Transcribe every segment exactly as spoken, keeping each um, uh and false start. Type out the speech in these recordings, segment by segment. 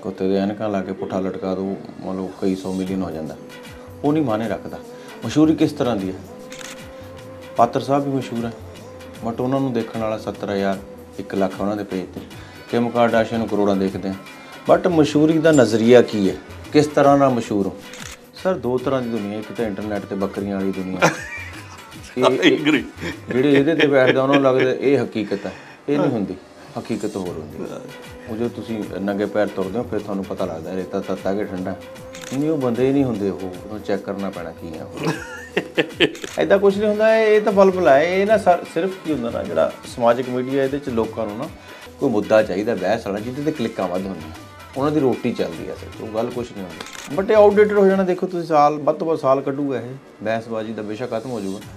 कुत्ते दे ऐनकां ला के पुट्ठा लटका दो, मतलब कई सौ मिलियन हो जाता। वो नहीं माने रखता। मशहूरी किस तरह की है? पात्र साहब भी मशहूर है, बट उन्होंने देखने वाला सत्तर हज़ार एक लख उन्होंने पेज ते, किम कार्दाशियन नूं करोड़ां देखते हैं। बट मशहूरी का नज़रिया की है, किस तरह ना मशहूर हो? सर दो तरह की दुनिया, एक तो इंटरनेट ते बकरियां वाली दुनिया, ਜਿਹੜੇ ਇਹਦੇ ਤੇ ਬੈਠਦਾ ਉਹਨਾਂ ਨੂੰ ਲੱਗਦਾ ਇਹ ਹਕੀਕਤ ਹੈ। ਇਹ ਨਹੀਂ ਹੁੰਦੀ, ਹਕੀਕਤ ਹੋਰ ਹੁੰਦੀ। ਉਹ ਜੋ ਤੁਸੀਂ ਨੰਗੇ ਪੈਰ ਤੁਰਦੇ ਹੋ ਫਿਰ ਤੁਹਾਨੂੰ ਪਤਾ ਲੱਗਦਾ ਰੇਤਾ ਤੱਤਾ ਕਿ ਠੰਡਾ ਨਹੀਂ, ਉਹ ਬੰਦੇ ਹੀ ਨਹੀਂ ਹੁੰਦੇ। ਉਹ ਉਹਨੂੰ ਚੈੱਕ ਕਰਨਾ ਪੈਣਾ ਕੀ ਆ ਉਹ। ਇੱਦਾਂ ਕੁਛ ਨਹੀਂ ਹੁੰਦਾ। ਇਹ ਤਾਂ ਬਲਬਲ ਹੈ। ਇਹ ਨਾ ਸਿਰਫ ਕੀ ਹੁੰਦਾ ਨਾ, ਜਿਹੜਾ ਸਮਾਜਿਕ ਮੀਡੀਆ ਇਹਦੇ 'ਚ ਲੋਕਾਂ ਨੂੰ ਨਾ ਕੋਈ ਮੁੱਦਾ ਚਾਹੀਦਾ ਬਹਿਸ ਵਾਲਾ, ਜਿਹਦੇ 'ਤੇ ਕਲਿੱਕਾਂ ਵੱਧ ਹੁੰਦੀਆਂ, ਉਹਨਾਂ ਦੀ ਰੋਟੀ ਚੱਲਦੀ ਹੈ। ਸਿਰ ਉਹ ਗੱਲ ਕੁਛ ਨਹੀਂ ਹੁੰਦੀ। ਬਟ ਇਹ ਆਊਟਡੇਟਡ ਹੋ ਜਾਣਾ। ਦੇਖੋ ਤੁਸੀਂ ਸਾਲ ਵੱਧ ਤੋਂ ਵੱਧ ਸਾਲ ਕੱਢੂਗਾ ਇਹ ਬਹਿਸਬਾਜ਼ੀ ਦਾ, ਬੇਸ਼ੱਕ ਖਤਮ ਹੋ ਜਾਊਗਾ।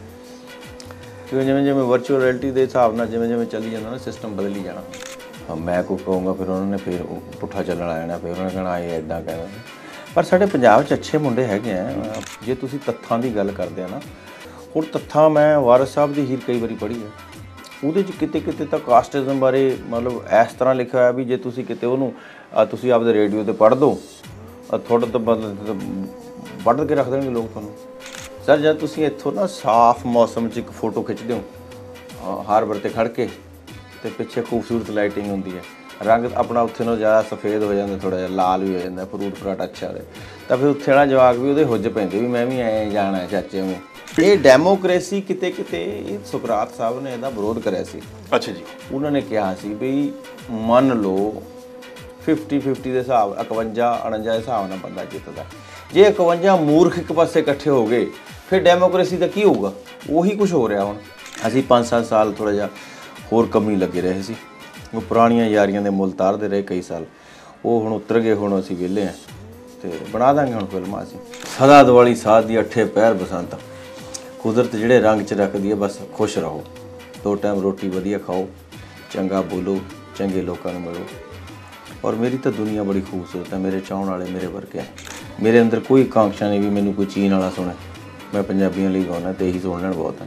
ਕਿਉਂਕਿ ਜਿਵੇਂ ਜਿਵੇਂ ਵਰਚੁਅਲ ਰਿਐਲਿਟੀ ਦੇ ਹਿਸਾਬ ਨਾਲ ਜਿਵੇਂ ਜਿਵੇਂ ਚੱਲੀ ਜਾਂਦਾ ਨਾ ਸਿਸਟਮ ਬਦਲ ਹੀ ਜਾਣਾ। ਹਾਂ ਮੈਂ ਕੋਈ ਕਹੂੰਗਾ ਫਿਰ ਉਹਨਾਂ ਨੇ ਫਿਰ ਪੁੱਠਾ ਚੱਲਣ ਆ ਜਾਣਾ, ਫਿਰ ਉਹਨਾਂ ਨੇ ਕਹਿਣਾ ਇਹ ਇੱਦਾਂ ਕਹਿੰਦਾ। ਪਰ ਸਾਡੇ ਪੰਜਾਬ 'ਚ ਅੱਛੇ ਮੁੰਡੇ ਹੈਗੇ ਆ। ਜੇ ਤੁਸੀਂ ਤੱਥਾਂ ਦੀ ਗੱਲ ਕਰਦੇ ਆ ਨਾ, ਹੁਣ ਤੱਥਾਂ ਮੈਂ ਵਾਰਿਸ ਸਾਹਿਬ ਦੀ ਹੀਰ ਕਈ ਵਾਰੀ ਪੜ੍ਹੀ ਹੈ, ਉਹਦੇ 'ਚ ਕਿਤੇ ਕਿਤੇ ਤਾਂ ਕਾਸਟਿਜ਼ਮ ਬਾਰੇ ਮਤਲਬ ਇਸ ਤਰ੍ਹਾਂ ਲਿਖਿਆ ਹੋਇਆ ਵੀ ਜੇ ਤੁਸੀਂ ਕਿਤੇ ਉਹਨੂੰ ਤੁਸੀਂ ਆਪਦੇ ਰੇਡੀਓ 'ਤੇ ਪੜ੍ਹ ਦਿਓ, ਥੋੜ੍ਹਾ ਤਾਂ ਮਤਲਬ ਵੱਢ ਕੇ ਰੱਖ ਦੇਣਗੇ ਲੋਕ ਤੁਹਾਨੂੰ। ਸਰ ਜਦ ਤੁਸੀਂ ਇੱਥੋਂ ਨਾ ਸਾਫ਼ ਮੌਸਮ 'ਚ ਇੱਕ ਫੋਟੋ ਖਿੱਚਦੇ ਹੋ ਹਾਰਬਰ 'ਤੇ ਖੜ੍ਹ ਕੇ, ਅਤੇ ਪਿੱਛੇ ਖੂਬਸੂਰਤ ਲਾਈਟਿੰਗ ਹੁੰਦੀ ਹੈ, ਰੰਗ ਆਪਣਾ ਉੱਥੇ ਨਾਲੋਂ ਜ਼ਿਆਦਾ ਸਫੇਦ ਹੋ ਜਾਂਦਾ, ਥੋੜ੍ਹਾ ਜਿਹਾ ਲਾਲ ਵੀ ਹੋ ਜਾਂਦਾ, ਫਰੂਟ ਫਰਾਟ ਅੱਛਾ ਹੋਵੇ, ਤਾਂ ਫਿਰ ਉੱਥੇ ਵਾਲਾ ਜਵਾਕ ਵੀ ਉਹਦੇ ਹੁੱਜ ਪੈਂਦੇ ਵੀ ਮੈਂ ਵੀ ਐਂ ਜਾਣਾ ਚਾਚੇ ਨੂੰ। ਇਹ ਡੈਮੋਕ੍ਰੇਸੀ ਕਿਤੇ ਕਿਤੇ ਇਹ ਸੁਕਰਾਤ ਸਾਹਿਬ ਨੇ ਇਹਦਾ ਵਿਰੋਧ ਕਰਿਆ ਸੀ। ਅੱਛਾ ਜੀ। ਉਹਨਾਂ ਨੇ ਕਿਹਾ ਸੀ ਵੀ ਮੰਨ ਲਓ ਫਿਫਟੀ ਫਿਫਟੀ ਦੇ ਹਿਸਾਬ ਇਕਵੰਜਾ ਉਣੰਜਾ ਦੇ ਹਿਸਾਬ ਨਾਲ ਬੰਦਾ ਜਿੱਤਦਾ, ਜੇ ਇਕਵੰਜਾ ਮੂਰਖ ਇੱਕ ਪਾਸੇ ਇਕੱਠੇ ਹੋ ਗਏ ਫਿਰ ਡੈਮੋਕ੍ਰੇਸੀ ਦਾ ਕੀ ਹੋਊਗਾ? ਉਹੀ ਕੁਛ ਹੋ ਰਿਹਾ ਹੁਣ। ਅਸੀਂ ਪੰਜ ਸੱਤ ਸਾਲ ਥੋੜ੍ਹਾ ਜਿਹਾ ਹੋਰ ਕਮੀ ਲੱਗੇ ਰਹੇ ਸੀ, ਉਹ ਪੁਰਾਣੀਆਂ ਯਾਰੀਆਂ ਦੇ ਮੁੱਲ ਤਾਰਦੇ ਰਹੇ ਕਈ ਸਾਲ, ਉਹ ਹੁਣ ਉਤਰ ਗਏ। ਹੁਣ ਅਸੀਂ ਵਿਹਲੇ ਹਾਂ ਅਤੇ ਬਣਾ ਦਾਂਗੇ ਹੁਣ ਫਿਲਮਾਂ ਅਸੀਂ। ਸਦਾ ਦਿਵਾਲੀ ਸਾਧ ਦੀ ਅੱਠੇ ਪਹਿਰ ਬਸੰਤ, ਕੁਦਰਤ ਜਿਹੜੇ ਰੰਗ 'ਚ ਰੱਖਦੀ ਹੈ, ਬਸ ਖੁਸ਼ ਰਹੋ, ਦੋ ਟਾਈਮ ਰੋਟੀ ਵਧੀਆ ਖਾਓ, ਚੰਗਾ ਬੋਲੋ, ਚੰਗੇ ਲੋਕਾਂ ਨੂੰ ਮਿਲੋ। ਔਰ ਮੇਰੀ ਤਾਂ ਦੁਨੀਆ ਬੜੀ ਖੂਬਸੂਰਤ ਹੈ, ਮੇਰੇ ਚਾਹੁਣ ਵਾਲੇ ਮੇਰੇ ਵਰਗੇ ਹੈ। ਮੇਰੇ ਅੰਦਰ ਕੋਈ ਆਕਾਂक्षा ਨਹੀਂ ਵੀ ਮੈਨੂੰ ਕੋਈ ਚੀਨ ਵਾਲਾ ਸੁਣੇ। ਮੈਂ ਪੰਜਾਬੀਆਂ ਲਈ ਗਾਉਣਾ ਅਤੇ ਇਹੀ ਸੁਣ ਲੈਣ ਬਹੁਤ ਹੈ।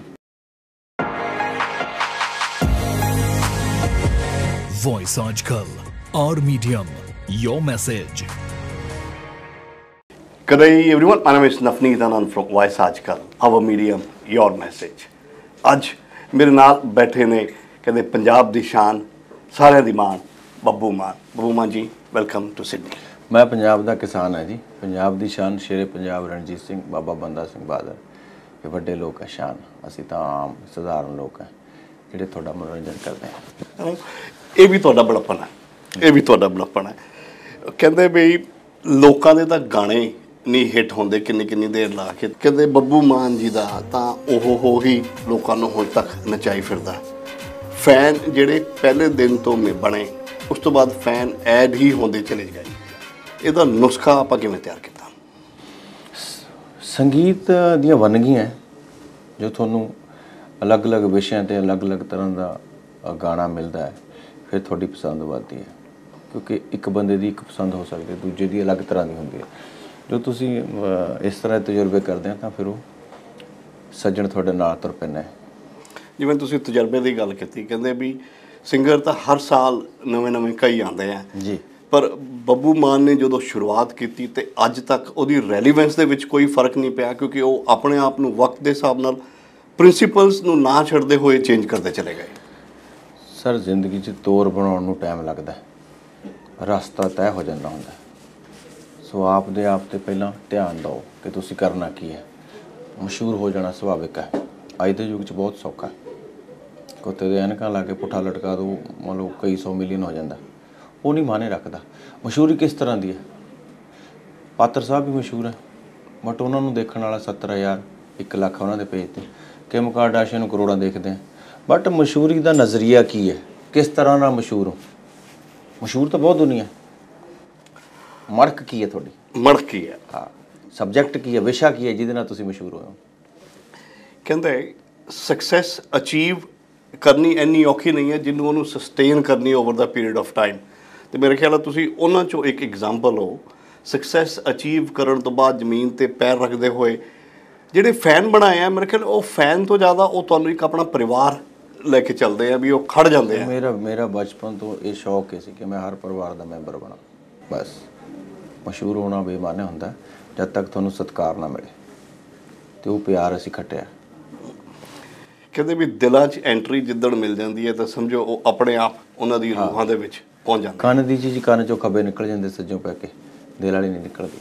Voice Ajkal, our medium, your message. Good day everyone, my name is Navneet Anand from Voice Ajkal, our medium, your message. ਅੱਜ ਮੇਰੇ ਨਾਲ ਬੈਠੇ ਨੇ ਕਹਿੰਦੇ ਪੰਜਾਬ ਦੀ ਸ਼ਾਨ, ਸਾਰਿਆਂ ਦੀ ਮਾਣ, ਬੱਬੂ ਮਾਨ। ਬੱਬੂ ਮਾਨ ਜੀ, ਵੈਲਕਮ ਟੂ ਸਿਡਨੀ। ਮੈਂ ਪੰਜਾਬ ਦਾ ਕਿਸਾਨ ਹੈ ਜੀ। ਪੰਜਾਬ ਦੀ ਸ਼ਾਨ ਸ਼ੇਰੇ ਪੰਜਾਬ ਰਣਜੀਤ ਸਿੰਘ, ਬਾਬਾ ਬੰਦਾ ਸਿੰਘ ਬਹਾਦਰ, ਇਹ ਵੱਡੇ ਲੋਕ ਹੈ ਸ਼ਾਨ। ਅਸੀਂ ਤਾਂ ਆਮ ਸਧਾਰਨ ਲੋਕ ਹੈ ਜਿਹੜੇ ਤੁਹਾਡਾ ਮਨੋਰੰਜਨ ਕਰਦੇ ਹਾਂ। ਇਹ ਵੀ ਤੁਹਾਡਾ ਬੜਾਪਨ ਹੈ, ਇਹ ਵੀ ਤੁਹਾਡਾ ਬੜਾਪਨ ਹੈ। ਕਹਿੰਦੇ ਵੀ ਲੋਕਾਂ ਦੇ ਤਾਂ ਗਾਣੇ ਨਹੀਂ ਹਿੱਟ ਹੁੰਦੇ ਕਿੰਨੀ ਕਿੰਨੀ ਦੇਰ ਲਾ ਕੇ, ਕਹਿੰਦੇ ਬੱਬੂ ਮਾਨ ਜੀ ਦਾ ਤਾਂ ਉਹ ਹੋ ਹੀ ਲੋਕਾਂ ਨੂੰ ਹੁਣ ਤੱਕ ਨਚਾਈ ਫਿਰਦਾ। ਫੈਨ ਜਿਹੜੇ ਪਹਿਲੇ ਦਿਨ ਤੋਂ ਬਣੇ, ਉਸ ਤੋਂ ਬਾਅਦ ਫੈਨ ਐਡ ਹੀ ਹੁੰਦੇ ਚਲੇ ਗਏ। ਇਹਦਾ ਨੁਸਖਾ ਆਪਾਂ ਕਿਵੇਂ ਤਿਆਰ ਕੀਤਾ? ਸੰਗੀਤ ਦੀਆਂ ਵੰਨਗੀਆਂ ਜੋ ਤੁਹਾਨੂੰ ਅਲੱਗ ਅਲੱਗ ਵਿਸ਼ਿਆਂ 'ਤੇ ਅਲੱਗ ਅਲੱਗ ਤਰ੍ਹਾਂ ਦਾ ਗਾਣਾ ਮਿਲਦਾ ਹੈ, ਫਿਰ ਤੁਹਾਡੀ ਪਸੰਦ ਵੱਧਦੀ ਹੈ। ਕਿਉਂਕਿ ਇੱਕ ਬੰਦੇ ਦੀ ਇੱਕ ਪਸੰਦ ਹੋ ਸਕਦੀ ਹੈ, ਦੂਜੇ ਦੀ ਅਲੱਗ ਤਰ੍ਹਾਂ ਦੀ ਹੁੰਦੀ ਹੈ। ਜੋ ਤੁਸੀਂ ਇਸ ਤਰ੍ਹਾਂ ਦੇ ਤਜਰਬੇ ਕਰਦੇ ਆ ਤਾਂ ਫਿਰ ਉਹ ਸੱਜਣ ਤੁਹਾਡੇ ਨਾਲ ਤੁਰ ਪੈਂਦਾ ਹੈ। ਜਿਵੇਂ ਤੁਸੀਂ ਤਜਰਬੇ ਦੀ ਗੱਲ ਕੀਤੀ, ਕਹਿੰਦੇ ਵੀ ਸਿੰਗਰ ਤਾਂ ਹਰ ਸਾਲ ਨਵੇਂ ਨਵੇਂ ਕਈ ਆਉਂਦੇ ਆ ਜੀ, ਪਰ ਬੱਬੂ ਮਾਨ ਨੇ ਜਦੋਂ ਸ਼ੁਰੂਆਤ ਕੀਤੀ ਤੇ ਅੱਜ ਤੱਕ ਉਹਦੀ ਰੈਲੀਵੈਂਸ ਦੇ ਵਿੱਚ ਕੋਈ ਫਰਕ ਨਹੀਂ ਪਿਆ, ਕਿਉਂਕਿ ਉਹ ਆਪਣੇ ਆਪ ਨੂੰ ਵਕਤ ਦੇ ਹਿਸਾਬ ਨਾਲ ਪ੍ਰਿੰਸੀਪਲਸ ਨੂੰ ਨਾ ਛੱਡਦੇ ਹੋਏ ਚੇਂਜ ਕਰਦੇ ਚਲੇ ਗਏ। ਸਰ ਜ਼ਿੰਦਗੀ 'ਚ ਤੋਰ ਬਣਾਉਣ ਨੂੰ ਟਾਈਮ ਲੱਗਦਾ, ਰਸਤਾ ਤੈਅ ਹੋ ਜਾਂਦਾ ਹੁੰਦਾ। ਸੋ ਆਪ ਦੇ ਆਪ 'ਤੇ ਪਹਿਲਾਂ ਧਿਆਨ ਦਿਓ ਕਿ ਤੁਸੀਂ ਕਰਨਾ ਕੀ ਹੈ। ਮਸ਼ਹੂਰ ਹੋ ਜਾਣਾ ਸੁਭਾਵਿਕ ਹੈ, ਅੱਜ ਦੇ ਯੁੱਗ 'ਚ ਬਹੁਤ ਸੌਖਾ। ਕੁੱਤੇ ਦੇ ਐਨਕਾਂ ਲਾ ਕੇ ਪੁੱਠਾ ਲਟਕਾ ਦਿਓ, ਮਤਲਬ ਕਈ ਸੌ ਮਿਲੀਅਨ ਹੋ ਜਾਂਦਾ। ਉਹ ਨਹੀਂ ਮਾਨੇ ਰੱਖਦਾ। ਮਸ਼ਹੂਰੀ ਕਿਸ ਤਰ੍ਹਾਂ ਦੀ ਹੈ? ਪਾਤਰ ਸਾਹਿਬ ਵੀ ਮਸ਼ਹੂਰ ਹੈ, ਬਟ ਉਹਨਾਂ ਨੂੰ ਦੇਖਣ ਵਾਲਾ ਸੱਤਰ ਹਜ਼ਾਰ ਇੱਕ ਲੱਖ ਉਹਨਾਂ ਦੇ ਪੇਜ 'ਤੇ, ਕਿਮ ਕਾਰਦਾਸ਼ੀਅਨ ਨੂੰ ਕਰੋੜਾਂ ਦੇਖਦੇ ਆ। ਬਟ ਮਸ਼ਹੂਰੀ ਦਾ ਨਜ਼ਰੀਆ ਕੀ ਹੈ, ਕਿਸ ਤਰ੍ਹਾਂ ਨਾਲ ਮਸ਼ਹੂਰ ਹੋ? ਮਸ਼ਹੂਰ ਤਾਂ ਬਹੁਤ ਦੁਨੀਆ। ਮੜਕ ਕੀ ਹੈ ਤੁਹਾਡੀ? ਮੜਕ ਕੀ ਹੈ? ਹਾਂ, ਸਬਜੈਕਟ ਕੀ ਹੈ, ਵਿਸ਼ਾ ਕੀ ਹੈ ਜਿਹਦੇ ਨਾਲ ਤੁਸੀਂ ਮਸ਼ਹੂਰ ਹੋਏ ਹੋ? ਕਹਿੰਦੇ ਸਕਸੈਸ ਅਚੀਵ ਕਰਨੀ ਇੰਨੀ ਔਖੀ ਨਹੀਂ ਹੈ ਜਿਹਨੂੰ ਉਹਨੂੰ ਸਸਟੇਨ ਕਰਨੀ over the period of time. ਅਤੇ ਮੇਰੇ ਖਿਆਲ ਨਾਲ ਤੁਸੀਂ ਉਹਨਾਂ 'ਚੋਂ ਇੱਕ ਐਗਜ਼ਾਮਪਲ ਹੋ। ਸਕਸੈਸ ਅਚੀਵ ਕਰਨ ਤੋਂ ਬਾਅਦ ਜ਼ਮੀਨ 'ਤੇ ਪੈਰ ਰੱਖਦੇ ਹੋਏ ਜਿਹੜੇ ਫੈਨ ਬਣਾਏ ਆ, ਮੇਰੇ ਖਿਆਲ ਉਹ ਫੈਨ ਤੋਂ ਜ਼ਿਆਦਾ ਉਹ ਤੁਹਾਨੂੰ ਇੱਕ ਆਪਣਾ ਪਰਿਵਾਰ ਲੈ ਕੇ ਚੱਲਦੇ ਆ, ਵੀ ਉਹ ਖੜ ਜਾਂਦੇ ਆ। ਮੇਰਾ ਮੇਰਾ ਬਚਪਨ ਤੋਂ ਇਹ ਸ਼ੌਕ ਹੈ ਸੀ ਕਿ ਮੈਂ ਹਰ ਪਰਿਵਾਰ ਦਾ ਮੈਂਬਰ ਬਣਾ। ਬਸ ਮਸ਼ਹੂਰ ਹੋਣਾ ਬੇਮਾਨੇ ਹੁੰਦਾ ਜਦ ਤੱਕ ਤੁਹਾਨੂੰ ਸਤਿਕਾਰ ਨਾ ਮਿਲੇ, ਤੇ ਉਹ ਪਿਆਰ ਅਸੀਂ ਖੱਟਿਆ। ਕਹਿੰਦੇ ਵੀ ਦਿਲਾਂ 'ਚ ਐਂਟਰੀ ਜਿੱਦਣ ਮਿਲ ਜਾਂਦੀ ਹੈ ਤਾਂ ਸਮਝੋ ਉਹ ਆਪਣੇ ਆਪ ਉਹਨਾਂ ਦੀ ਰੂਹਾਂ ਦੇ ਵਿੱਚ ਪਹੁੰਚ ਜਾਂਦੀ। ਕੰਨ ਦੀ ਚੀਜ਼ ਕੰਨ ਚੋਂ ਖੱਬੇ ਨਿਕਲ ਜਾਂਦੇ, ਸੱਜੋਂ ਪੈ ਕੇ ਦਿਲ ਵਾਲੀ ਨਹੀਂ ਨਿਕਲਦੀ।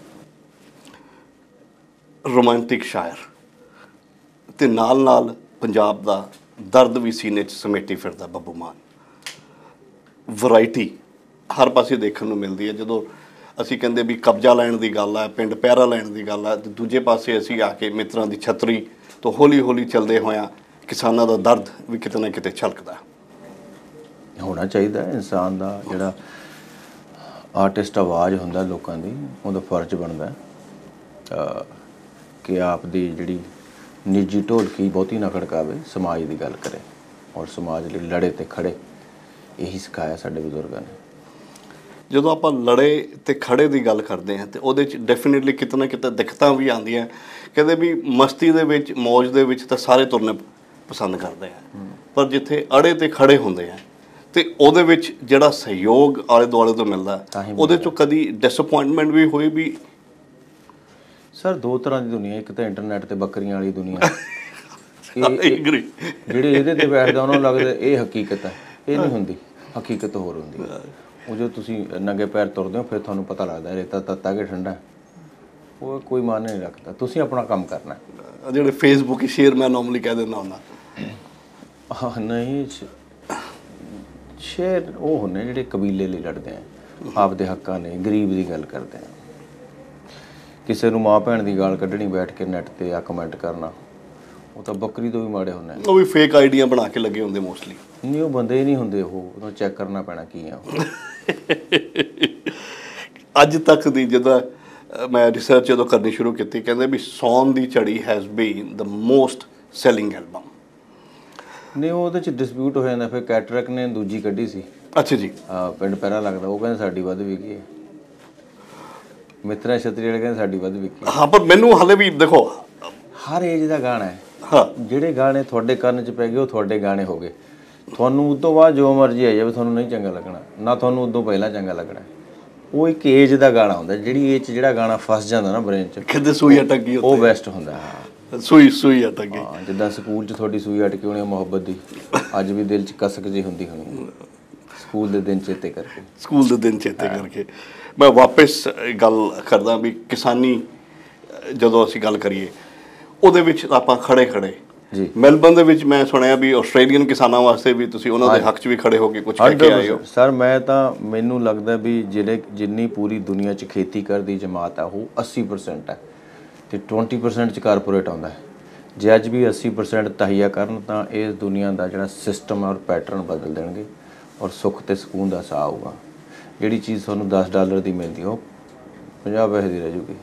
ਰੋਮਾਂਟਿਕ ਸ਼ਾਇਰ ਤੇ ਨਾਲ ਨਾਲ ਪੰਜਾਬ ਦਾ ਦਰਦ ਵੀ ਸੀਨੇ 'ਚ ਸਮੇਟੀ ਫਿਰਦਾ ਬੱਬੂ ਮਾਨ। ਵੈਰਾਈਟੀ ਹਰ ਪਾਸੇ ਦੇਖਣ ਨੂੰ ਮਿਲਦੀ ਹੈ। ਜਦੋਂ ਅਸੀਂ ਕਹਿੰਦੇ ਵੀ ਕਬਜ਼ਾ ਲੈਣ ਦੀ ਗੱਲ ਹੈ, ਪਿੰਡ ਪਹਿਰਾ ਲੈਣ ਦੀ ਗੱਲ ਹੈ, ਤੇ ਦੂਜੇ ਪਾਸੇ ਅਸੀਂ ਆ ਕੇ ਮਿੱਤਰਾਂ ਦੀ ਛਤਰੀ ਤੋਂ ਹੌਲੀ ਹੌਲੀ ਚੱਲਦੇ ਹੋਇਆਂ ਕਿਸਾਨਾਂ ਦਾ ਦਰਦ ਵੀ ਕਿਤੇ ਨਾ ਕਿਤੇ ਛਲਕਦਾ ਹੋਣਾ ਚਾਹੀਦਾ। ਇਨਸਾਨ ਦਾ ਜਿਹੜਾ ਆਰਟਿਸਟ ਆਵਾਜ਼ ਹੁੰਦਾ ਲੋਕਾਂ ਦੀ, ਉਹਦਾ ਫਰਜ਼ ਬਣਦਾ ਕਿ ਆਪ ਦੀ ਜਿਹੜੀ ਨਿੱਜੀ ਢੋਲਕੀ ਬਹੁਤੀ ਨਾ ਖੜਕਾਵੇ, ਸਮਾਜ ਦੀ ਗੱਲ ਕਰੇ ਔਰ ਸਮਾਜ ਲਈ ਲੜੇ ਤੇ ਖੜੇ। ਇਹੀ ਸਿਖਾਇਆ ਸਾਡੇ ਬਜ਼ੁਰਗਾਂ ਨੇ। ਜਦੋਂ ਆਪਾਂ ਲੜੇ ਤੇ ਖੜੇ ਦੀ ਗੱਲ ਕਰਦੇ ਹਾਂ ਤੇ ਉਹਦੇ 'ਚ ਡੈਫੀਨੇਟਲੀ ਕਿਤੇ ਨਾ ਕਿਤੇ ਦਿੱਕਤਾਂ ਵੀ ਆਉਂਦੀਆਂ। ਕਹਿੰਦੇ ਵੀ ਮਸਤੀ ਦੇ ਵਿੱਚ, ਮੌਜ ਦੇ ਵਿੱਚ ਤਾਂ ਸਾਰੇ ਤੁਰਨੇ ਪਸੰਦ ਕਰਦੇ ਆ, ਪਰ ਜਿੱਥੇ ਅੜੇ ਤੇ ਖੜੇ ਹੁੰਦੇ ਆ ਤੇ ਉਹਦੇ ਵਿੱਚ ਜਿਹੜਾ ਸਹਿਯੋਗ ਆਲੇ ਦੁਆਲੇ ਤੋਂ ਮਿਲਦਾ, ਉਹਦੇ 'ਚੋਂ ਕਦੀ ਡਿਸਅਪੁਆਇੰਟਮੈਂਟ ਵੀ ਹੋਈ? ਵੀ ਸਰ ਦੋ ਤਰ੍ਹਾਂ ਦੀ ਦੁਨੀਆ, ਇੱਕ ਤਾਂ ਇੰਟਰਨੈਟ ਤੇ ਬੱਕਰੀਆਂ ਵਾਲੀ ਦੁਨੀਆ। ਜਿਹੜੇ ਇਹਦੇ ਤੇ ਬੈਠਦੇ ਉਹਨਾਂ ਨੂੰ ਲੱਗਦਾ ਇਹ ਹਕੀਕਤ ਹੈ, ਇਹ ਨਹੀਂ ਹੁੰਦੀ। ਹਕੀਕਤ ਹੋਰ ਹੁੰਦੀ ਹੈ। ਉਹ ਜੋ ਤੁਸੀਂ ਨੰਗੇ ਪੈਰ ਤੁਰਦੇ ਹੋ ਫਿਰ ਤੁਹਾਨੂੰ ਪਤਾ ਲੱਗਦਾ ਰੇਤਾ ਤੱਤਾ ਕਿ ਠੰਡਾ, ਉਹ ਕੋਈ ਮਾਨੇ ਨਹੀਂ ਰੱਖਦਾ। ਤੁਸੀਂ ਆਪਣਾ ਕੰਮ ਕਰਨਾ। ਜਿਹੜੇ ਫੇਸਬੁੱਕ ਸ਼ੇਅਰ ਮੈਂ ਨਾਰਮਲੀ ਕਹਿ ਦਿੰਦਾ ਹੁੰਦਾ, ਹਾਂ ਨਹੀਂ ਸ਼ੇਅਰ ਉਹ ਹੁੰਦੇ ਜਿਹੜੇ ਕਬੀਲੇ ਲਈ ਲੜਦੇ ਆ, ਆਪਦੇ ਹੱਕਾਂ ਲਈ, ਗਰੀਬ ਦੀ ਗੱਲ ਕਰਦੇ ਆ। ਕਿਸੇ ਨੂੰ ਮਾਂ ਭੈਣ ਦੀ ਗਾਲ ਕੱਢਣੀ ਬੈਠ ਕੇ ਨੈੱਟ ਤੇ ਆ ਕਮੈਂਟ ਕਰਨਾ, ਉਹ ਤਾਂ ਬੱਕਰੀ ਤੋਂ ਵੀ ਮਾੜੇ ਹੁੰਦੇ। ਉਹ ਵੀ ਫੇਕ ਆਈਡੀਆਂ ਬਣਾ ਕੇ ਲੱਗੇ ਹੁੰਦੇ ਮੋਸਟਲੀ। ਨਹੀਂ ਉਹ ਬੰਦੇ ਨਹੀਂ ਹੁੰਦੇ, ਉਹ ਉਹਨੂੰ ਚੈੱਕ ਕਰਨਾ ਪੈਣਾ ਕੀ ਆ ਉਹ। ਅੱਜ ਤੱਕ ਦੀ ਜਦੋਂ ਮੈਂ ਰਿਸਰਚ ਜਦੋਂ ਕਰਨੀ ਸ਼ੁਰੂ ਕੀਤੀ, ਕਹਿੰਦੇ ਵੀ Saun Di Jhadi has been the most selling album. ਨਹੀਂ ਉਹਦੇ 'ਚ ਡਿਸਪਿਊਟ ਹੋ ਜਾਂਦਾ। ਫਿਰ ਕੈਟਰੈਕ ਨੇ ਦੂਜੀ ਕੱਢੀ ਸੀ। ਅੱਛਾ ਜੀ। ਹਾਂ ਪਿੰਡ ਪਹਿਰਾ ਲੱਗਦਾ, ਉਹ ਕਹਿੰਦੇ ਸਾਡੀ ਵੱਧ ਵਿਕੀ ਹੈ। ਮਿੱਤਰਾਂ ਛਤਰੀ ਵਾਲੇ ਕਹਿੰਦੇ ਸਾਡੀ ਵੱਧ ਵਿਕੀ। ਹਾਂ ਪਰ ਮੈਨੂੰ ਹਾਲੇ ਵੀ ਦੇਖੋ ਹਰ ਏਜ ਦਾ ਗਾਣਾ ਹੈ। ਹਾਂ ਜਿਹੜੇ ਗਾਣੇ ਤੁਹਾਡੇ ਕੰਨ 'ਚ ਪੈ ਗਏ ਉਹ ਤੁਹਾਡੇ ਗਾਣੇ ਹੋ ਗਏ। ਤੁਹਾਨੂੰ ਉਦੋਂ ਬਾਅਦ ਜੋ ਮਰਜ਼ੀ ਆ ਜਾਵੇ ਤੁਹਾਨੂੰ ਨਹੀਂ ਚੰਗਾ ਲੱਗਣਾ, ਨਾ ਤੁਹਾਨੂੰ ਉਦੋਂ ਪਹਿਲਾਂ ਚੰਗਾ ਲੱਗਣਾ। ਉਹ ਇੱਕ ਏਜ ਦਾ ਗਾਣਾ ਹੁੰਦਾ, ਜਿਹੜੀ ਏਜ 'ਚ ਜਿਹੜਾ ਗਾਣਾ ਫਸ ਜਾਂਦਾ ਨਾ ਬ੍ਰੇਨ 'ਚ, ਕਹਿੰਦੇ ਸੂਈ ਅਟਕ ਗਈ, ਉਹ ਬੈਸਟ ਹੁੰਦਾ। ਹਾਂ ਸੂਈ ਸੂਈ ਅਟਕ ਗਈ। ਹਾਂ ਜਿੱਦਾਂ ਸਕੂਲ 'ਚ ਤੁਹਾਡੀ ਸੂਈ ਅਟਕੀ ਹੋਣੀ ਮੁਹੱਬਤ ਦੀ, ਅੱਜ ਵੀ ਦਿਲ 'ਚ ਕਸਕ ਜਿਹੀ ਹੁੰਦੀ ਹੋਣੀ ਸਕੂਲ ਦੇ ਦਿਨ ਚੇਤੇ ਕਰਕੇ। ਸਕੂਲ ਦੇ ਦਿਨ ਚੇਤੇ ਕਰਕੇ ਮੈਂ ਵਾਪਸ ਗੱਲ ਕਰਦਾ ਵੀ ਕਿਸਾਨੀ ਜਦੋਂ ਅਸੀਂ ਗੱਲ ਕਰੀਏ ਉਹਦੇ ਵਿੱਚ ਆਪਾਂ ਖੜੇ ਖੜੇ ਜੀ। ਮੈਲਬਨ ਦੇ ਵਿੱਚ ਮੈਂ ਸੁਣਿਆ ਵੀ ਆਸਟ੍ਰੇਲੀਅਨ ਕਿਸਾਨਾਂ ਵਾਸਤੇ ਵੀ ਤੁਸੀਂ ਉਹਨਾਂ ਦੇ ਹੱਕ 'ਚ ਵੀ ਖੜੇ ਹੋ ਕੇ ਕੁਝ ਕਹਿ ਕੇ ਆਏ ਹੋ। ਸਰ ਮੈਂ ਤਾਂ ਮੈਨੂੰ ਲੱਗਦਾ ਵੀ ਜਿਹੜੇ ਜਿੰਨੀ ਪੂਰੀ ਦੁਨੀਆ 'ਚ ਖੇਤੀ ਕਰਦੀ ਜਮਾਤ ਆ ਉਹ ਅੱਸੀ ਪਰਸੈਂਟ ਹੈ ਅਤੇ ਟਵੰਟੀ ਪਰਸੈਂਟ 'ਚ ਕਾਰਪੋਰੇਟ ਆਉਂਦਾ ਹੈ। ਜੇ ਅੱਜ ਵੀ ਅੱਸੀ ਪਰਸੈਂਟ ਤਹੀਆ ਕਰਨ ਤਾਂ ਇਸ ਦੁਨੀਆ ਦਾ ਜਿਹੜਾ ਸਿਸਟਮ ਔਰ ਪੈਟਰਨ ਬਦਲ ਦੇਣਗੇ ਔਰ ਸੁੱਖ ਅਤੇ ਸਕੂਨ ਦਾ ਸਾਹ ਆਊਗਾ। ਜਿਹੜੀ ਚੀਜ਼ ਤੁਹਾਨੂੰ ਦਸ ਡਾਲਰ ਦੀ ਮਿਲਦੀ ਉਹ ਪੰਜਾਹ ਪੈਸੇ ਦੀ ਰਹਿ ਜੂਗੀ।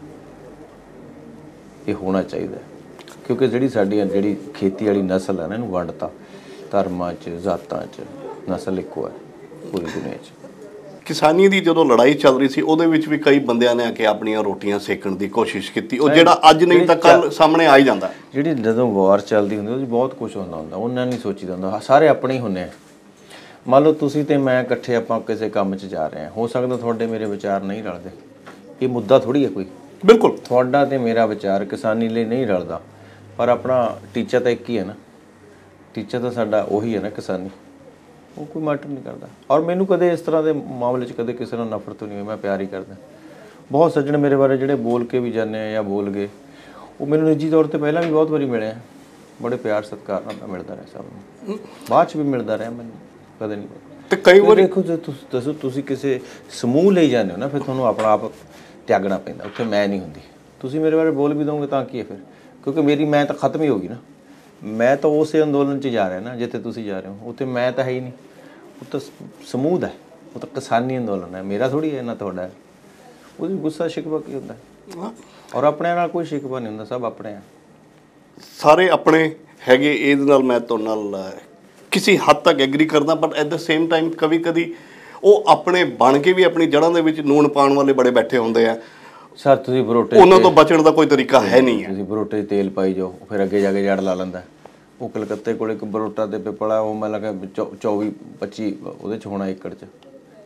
ਇਹ ਹੋਣਾ ਚਾਹੀਦਾ ਕਿਉਂਕਿ ਜਿਹੜੀ ਸਾਡੀ ਜਿਹੜੀ ਖੇਤੀ ਵਾਲੀ ਨਸਲ ਹੈ ਨਾ, ਇਹਨੂੰ ਵੰਡਤਾ ਧਰਮਾਂ 'ਚ, ਜ਼ਾਤਾਂ 'ਚ, ਨਸਲ ਇੱਕੋ ਹੈ ਪੂਰੀ ਦੁਨੀਆ 'ਚ। ਕਿਸਾਨੀ ਦੀ ਜਦੋਂ ਲੜਾਈ ਚੱਲ ਰਹੀ ਸੀ ਉਹਦੇ ਵਿੱਚ ਵੀ ਕਈ ਬੰਦਿਆਂ ਨੇ ਆ ਕੇ ਆਪਣੀਆਂ ਰੋਟੀਆਂ ਸੇਕਣ ਦੀ ਕੋਸ਼ਿਸ਼ ਕੀਤੀ, ਉਹ ਜਿਹੜਾ ਅੱਜ ਨਹੀਂ ਤਾਂ ਕੱਲ ਸਾਹਮਣੇ ਆ ਹੀ ਜਾਂਦਾ। ਜਿਹੜੀ ਜਦੋਂ ਵਾਰ ਚੱਲਦੀ ਹੁੰਦੀ ਉਹਦੇ 'ਚ ਬਹੁਤ ਕੁਛ ਹੁੰਦਾ ਹੁੰਦਾ, ਉਹਨਾਂ ਨਹੀਂ ਸੋਚੀਦਾ ਹੁੰਦਾ। ਸਾਰੇ ਆਪਣੇ ਹੀ ਹੁੰਦੇ ਆ। ਮੰਨ ਲਓ ਤੁਸੀਂ ਅਤੇ ਮੈਂ ਇਕੱਠੇ ਆਪਾਂ ਕਿਸੇ ਕੰਮ 'ਚ ਜਾ ਰਹੇ ਹਾਂ, ਹੋ ਸਕਦਾ ਤੁਹਾਡੇ ਮੇਰੇ ਵਿਚਾਰ ਨਹੀਂ ਰਲਦੇ। ਇਹ ਮੁੱਦਾ ਥੋੜ੍ਹੀ ਹੈ ਕੋਈ। ਬਿਲਕੁਲ ਤੁਹਾਡਾ ਅਤੇ ਮੇਰਾ ਵਿਚਾਰ ਕਿਸਾਨੀ ਲਈ ਨਹੀਂ ਰਲਦਾ, ਪਰ ਆਪਣਾ ਟੀਚਾ ਤਾਂ ਇੱਕ ਹੀ ਹੈ ਨਾ। ਟੀਚਾ ਤਾਂ ਸਾਡਾ ਉਹੀ ਹੈ ਨਾ, ਕਿਸਾਨੀ। ਉਹ ਕੋਈ ਮੈਟਰ ਨਹੀਂ ਕਰਦਾ। ਔਰ ਮੈਨੂੰ ਕਦੇ ਇਸ ਤਰ੍ਹਾਂ ਦੇ ਮਾਮਲੇ 'ਚ ਕਦੇ ਕਿਸੇ ਨਾਲ ਨਫ਼ਰਤ ਨਹੀਂ ਹੋਈ। ਮੈਂ ਪਿਆਰ ਹੀ ਕਰਦਾ। ਬਹੁਤ ਸੱਜਣ ਮੇਰੇ ਬਾਰੇ ਜਿਹੜੇ ਬੋਲ ਕੇ ਵੀ ਜਾਂਦੇ ਆ ਜਾਂ ਬੋਲ ਗਏ, ਉਹ ਮੈਨੂੰ ਨਿੱਜੀ ਤੌਰ 'ਤੇ ਪਹਿਲਾਂ ਵੀ ਬਹੁਤ ਵਾਰੀ ਮਿਲੇ ਆ। ਬੜੇ ਪਿਆਰ ਸਤਿਕਾਰ ਨਾਲ ਮਿਲਦਾ ਰਿਹਾ ਸਭ ਨੂੰ, ਬਾਅਦ 'ਚ ਵੀ ਮਿਲਦਾ ਰਿਹਾ ਮੈਨੂੰ, ਕਦੇ ਨਹੀਂ। ਤੇ ਕਈ ਵਾਰੀ ਦੇਖੋ ਜੇ ਤੁਸੀਂ ਦੱਸੋ ਤੁਸੀਂ ਕਿਸੇ ਸਮੂਹ ਲਈ ਜਾਂਦੇ ਹੋ ਨਾ, ਫਿਰ ਤੁਹਾਨੂੰ ਆਪਣਾ ਆਪ ਤਿਆਗਣਾ ਪੈਂਦਾ। ਉੱਥੇ ਮੈਂ ਨਹੀਂ ਹੁੰਦੀ। ਤੁਸੀਂ ਮੇਰੇ ਬਾਰੇ ਬੋਲ ਵੀ ਦੋਗੇ ਤਾਂ ਕੀ ਹੈ ਫਿਰ, ਕਿਉਂਕਿ ਮੇਰੀ ਮੈਂ ਤਾਂ ਖਤਮ ਹੀ ਹੋ ਗਈ ਨਾ। ਮੈਂ ਤਾਂ ਉਸੇ ਅੰਦੋਲਨ 'ਚ ਜਾ ਰਿਹਾ ਨਾ ਜਿੱਥੇ ਤੁਸੀਂ ਜਾ ਰਹੇ ਹੋ। ਉੱਥੇ ਮੈਂ ਤਾਂ ਹੈ ਹੀ ਨਹੀਂ। ਉਹ ਤਾਂ ਸਮੂਹ ਦਾ, ਉਹ ਤਾਂ ਕਿਸਾਨੀ ਅੰਦੋਲਨ ਹੈ। ਮੇਰਾ ਥੋੜ੍ਹੀ ਹੈ ਨਾ ਤੁਹਾਡਾ ਹੈ। ਉਹਦੀ ਗੁੱਸਾ ਸ਼ਿਕਵਾ ਕੀ ਹੁੰਦਾ, ਔਰ ਆਪਣਿਆਂ ਨਾਲ ਕੋਈ ਸ਼ਿਕਵਾ ਨਹੀਂ ਹੁੰਦਾ। ਸਭ ਆਪਣੇ ਆ, ਸਾਰੇ ਆਪਣੇ ਹੈਗੇ। ਇਹਦੇ ਨਾਲ ਮੈਂ ਤੁਹਾਡੇ ਨਾਲ ਕਿਸੇ ਹੱਦ ਤੱਕ ਐਗਰੀ ਕਰਦਾ, ਪਰ ਐਟ ਦ ਸੇਮ ਟਾਈਮ ਕभी ਕਦੀ ਉਹ ਆਪਣੇ ਬਣ ਕੇ ਵੀ ਆਪਣੀ ਜੜ੍ਹਾਂ ਦੇ ਵਿੱਚ ਨੂਣ ਪਾਉਣ ਵਾਲੇ ਬੜੇ ਬੈਠੇ ਹੁੰਦੇ ਆ। ਸਰ ਤੁਸੀਂ ਬਰੋਟੇ ਉਹਨਾਂ ਤੋਂ ਬਚਣ ਦਾ ਕੋਈ ਤਰੀਕਾ ਹੈ ਨਹੀਂ ਹੈ। ਤੁਸੀਂ ਬਰੋਟੇ 'ਚ ਤੇਲ ਪਾਈ ਜਾਓ, ਫਿਰ ਅੱਗੇ ਜਾ ਕੇ ਜੜ ਲਾ ਲੈਂਦਾ। ਉਹ ਕਲਕੱਤੇ ਕੋਲ ਇੱਕ ਬਰੋਟਾ ਤੇ ਪਿਪਲਾ, ਉਹ ਮੈਂ ਲੱਗਾ ਚੌਵੀ ਪੱਚੀ ਉਹਦੇ 'ਚ ਹੋਣਾ ਏਕੜ 'ਚ।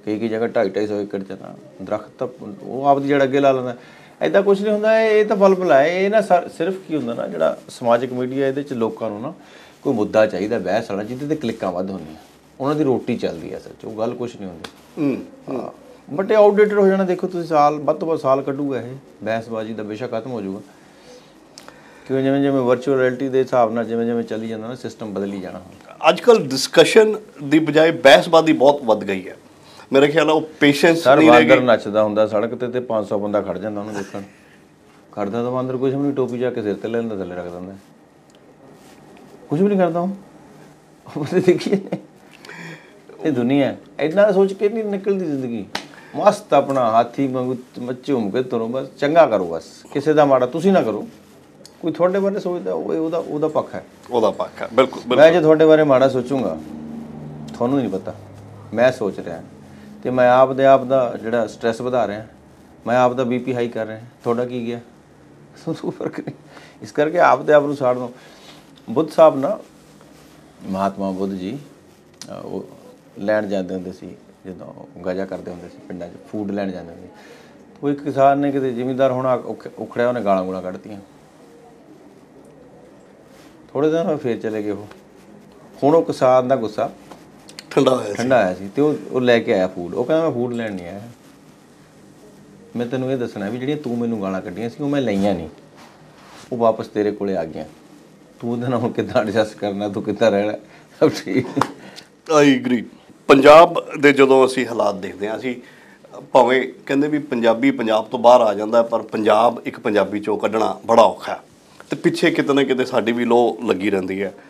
ਕਈ ਕਈ ਜਗ੍ਹਾ ਢਾਈ ਢਾਈ ਸੌ ਏਕੜ 'ਚ ਤਾਂ ਦਰਖਤ ਤਾਂ ਉਹ ਆਪਦੀ ਜੜ ਅੱਗੇ ਲਾ ਲੈਂਦਾ। ਇੱਦਾਂ ਕੁਛ ਨਹੀਂ ਹੁੰਦਾ, ਇਹ ਤਾਂ ਬਲਬਲ ਹੈ। ਇਹ ਨਾ ਸਰ ਸਿਰਫ ਕੀ ਹੁੰਦਾ ਨਾ, ਜਿਹੜਾ ਸਮਾਜਿਕ ਮੀਡੀਆ ਇਹਦੇ 'ਚ ਲੋਕਾਂ ਨੂੰ ਨਾ ਕੋਈ ਮੁੱਦਾ ਚਾਹੀਦਾ ਬਹਿਸ ਵਾਲਾ, ਜਿਹਦੇ 'ਤੇ ਕਲਿੱਕਾਂ ਵੱਧ ਹੁੰਦੀਆਂ, ਉਹਨਾਂ ਦੀ ਰੋਟੀ ਚੱਲਦੀ ਹੈ। ਸੱਚ ਉਹ ਗੱਲ ਕੁਛ ਨਹੀਂ ਹੁੰਦੀ। ਹਾਂ ਬਟ ਇਹ ਆਊਟਡੇਟਡ ਹੋ ਜਾਣਾ। ਦੇਖੋ ਤੁਸੀਂ ਸਾਲ ਵੱਧ ਤੋਂ ਵੱਧ ਸਾਲ ਕੱਢੂਗਾ ਇਹ ਬਹਿਸਬਾਜ਼ੀ ਦਾ, ਬੇਸ਼ੱਕ ਖਤਮ ਹੋ ਜਾਊਗਾ, ਕਿਉਂਕਿ ਜਿਵੇਂ ਜਿਵੇਂ ਵਰਚੁਅਲ ਰਿਐਲਿਟੀ ਦੇ ਹਿਸਾਬ ਨਾਲ ਜਿਵੇਂ ਜਿਵੇਂ ਚੱਲੀ ਜਾਂਦਾ ਨਾ ਸਿਸਟਮ ਬਦਲੀ ਜਾਣਾ। ਅੱਜ ਕੱਲ੍ਹ ਡਿਸਕਸ਼ਨ ਦੀ ਬਜਾਏ ਬਹਿਸਬਾਜ਼ੀ ਬਹੁਤ ਵੱਧ ਗਈ ਹੈ ਮੇਰੇ ਖਿਆਲ ਨਾਲ। ਉਹ ਪੇਸ਼ੈਂਸ ਸਰ ਬਾਂਦਰ ਨੱਚਦਾ ਹੁੰਦਾ ਸੜਕ ਤੇ ਤੇ ਪੰਜ ਸੌ ਬੰਦਾ ਖੜ ਜਾਂਦਾ ਉਹਨੂੰ ਦੇਖਣ। ਖੜਦਾ ਤਾਂ ਬਾਂਦਰ ਕੁਛ ਵੀ ਨਹੀਂ, ਟੋਪੀ ਜਾ ਕੇ ਸਿਰ ਤੇ ਲੈ ਲੈਂਦਾ, ਥੱਲੇ ਰੱਖ ਦਿੰਦਾ, ਕੁਛ ਵੀ ਨਹੀਂ ਕਰਦਾ ਉਹ। ਦੇਖੀਏ ਇਹ ਦੁਨੀਆ ਇੰਨਾ ਸੋਚ ਕੇ ਨਹੀਂ ਨਿਕਲਦੀ ਜ਼ਿੰਦਗੀ। ਮਸਤ ਆਪਣਾ ਹਾਥੀ ਵਾਂਗੂ ਝੂਮ ਕੇ ਤੁਰੋ, ਬਸ ਚੰਗਾ ਕਰੋ, ਬਸ ਕਿਸੇ ਦਾ ਮਾੜਾ ਤੁਸੀਂ ਨਾ ਕਰੋ। ਕੋਈ ਤੁਹਾਡੇ ਬਾਰੇ ਸੋਚਦਾ ਉਹ ਉਹਦਾ ਉਹਦਾ ਪੱਖ ਹੈ, ਉਹਦਾ ਪੱਖ ਹੈ। ਬਿਲਕੁਲ। ਮੈਂ ਜੇ ਤੁਹਾਡੇ ਬਾਰੇ ਮਾੜਾ ਸੋਚੂੰਗਾ ਤੁਹਾਨੂੰ ਨਹੀਂ ਪਤਾ ਮੈਂ ਸੋਚ ਰਿਹਾ, ਤੇ ਮੈਂ ਆਪ ਦੇ ਆਪ ਦਾ ਜਿਹੜਾ ਸਟ੍ਰੈਸ ਵਧਾ ਰਿਹਾ, ਮੈਂ ਆਪ ਦਾ ਬੀ ਪੀ ਹਾਈ ਕਰ ਰਿਹਾ, ਤੁਹਾਡਾ ਕੀ ਗਿਆ? ਕੋਈ ਫਰਕ ਨਹੀਂ। ਇਸ ਕਰਕੇ ਆਪ ਦੇ ਆਪ ਨੂੰ ਸਾੜ ਦਿਓ। ਬੁੱਧ ਸਾਹਿਬ ਨਾ, ਮਹਾਤਮਾ ਬੁੱਧ ਜੀ ਉਹ ਲੈਣ ਜਾਂਦੇ ਹੁੰਦੇ ਸੀ, ਜਦੋਂ ਗਜਾ ਕਰਦੇ ਹੁੰਦੇ ਸੀ ਪਿੰਡਾਂ 'ਚ, ਫੂਡ ਲੈਣ ਜਾਂਦੇ ਹੁੰਦੇ। ਉਹ ਇੱਕ ਕਿਸਾਨ ਨੇ ਕਿਤੇ ਜ਼ਿਮੀਂਦਾਰ ਹੋਣਾ ਉਖੜਿਆ, ਉਹਨੇ ਗਾਲਾਂ ਗੂਲਾਂ ਕੱਢਤੀਆਂ। ਥੋੜ੍ਹੇ ਦਿਨ ਹੋਏ ਫੇਰ ਚਲੇ ਗਏ ਉਹ। ਹੁਣ ਉਹ ਕਿਸਾਨ ਦਾ ਗੁੱਸਾ ਠੰਡਾ ਹੋਇਆ ਠੰਡਾ ਆਇਆ ਸੀ, ਅਤੇ ਉਹ ਉਹ ਲੈ ਕੇ ਆਇਆ ਫੂਡ। ਉਹ ਕਹਿੰਦਾ ਮੈਂ ਫੂਡ ਲੈਣ ਨਹੀਂ ਆਇਆ, ਮੈਂ ਤੈਨੂੰ ਇਹ ਦੱਸਣਾ ਵੀ ਜਿਹੜੀਆਂ ਤੂੰ ਮੈਨੂੰ ਗਾਲਾਂ ਕੱਢੀਆਂ ਸੀ ਉਹ ਮੈਂ ਲਈਆਂ ਨਹੀਂ, ਉਹ ਵਾਪਸ ਤੇਰੇ ਕੋਲੇ ਆ ਗਈਆਂ। ਤੂੰ ਉਹਦੇ ਨਾਲ ਹੁਣ ਕਿੱਦਾਂ ਐਡਜਸਟ ਕਰਨਾ, ਤੂੰ ਕਿੱਦਾਂ ਰਹਿਣਾ, ਸਭ ਠੀਕ। I agree. ਪੰਜਾਬ ਦੇ ਜਦੋਂ ਅਸੀਂ ਹਾਲਾਤ ਦੇਖਦੇ ਹਾਂ, ਅਸੀਂ ਭਾਵੇਂ ਕਹਿੰਦੇ ਵੀ ਪੰਜਾਬੀ ਪੰਜਾਬ ਤੋਂ ਬਾਹਰ ਆ ਜਾਂਦਾ, ਪਰ ਪੰਜਾਬ ਇੱਕ ਪੰਜਾਬੀ 'ਚੋਂ ਕੱਢਣਾ ਬੜਾ ਔਖਾ। ਅਤੇ ਪਿੱਛੇ ਕਿਤੇ ਨਾ ਕਿਤੇ ਸਾਡੀ ਵੀ ਲੋਅ ਲੱਗੀ ਰਹਿੰਦੀ ਹੈ।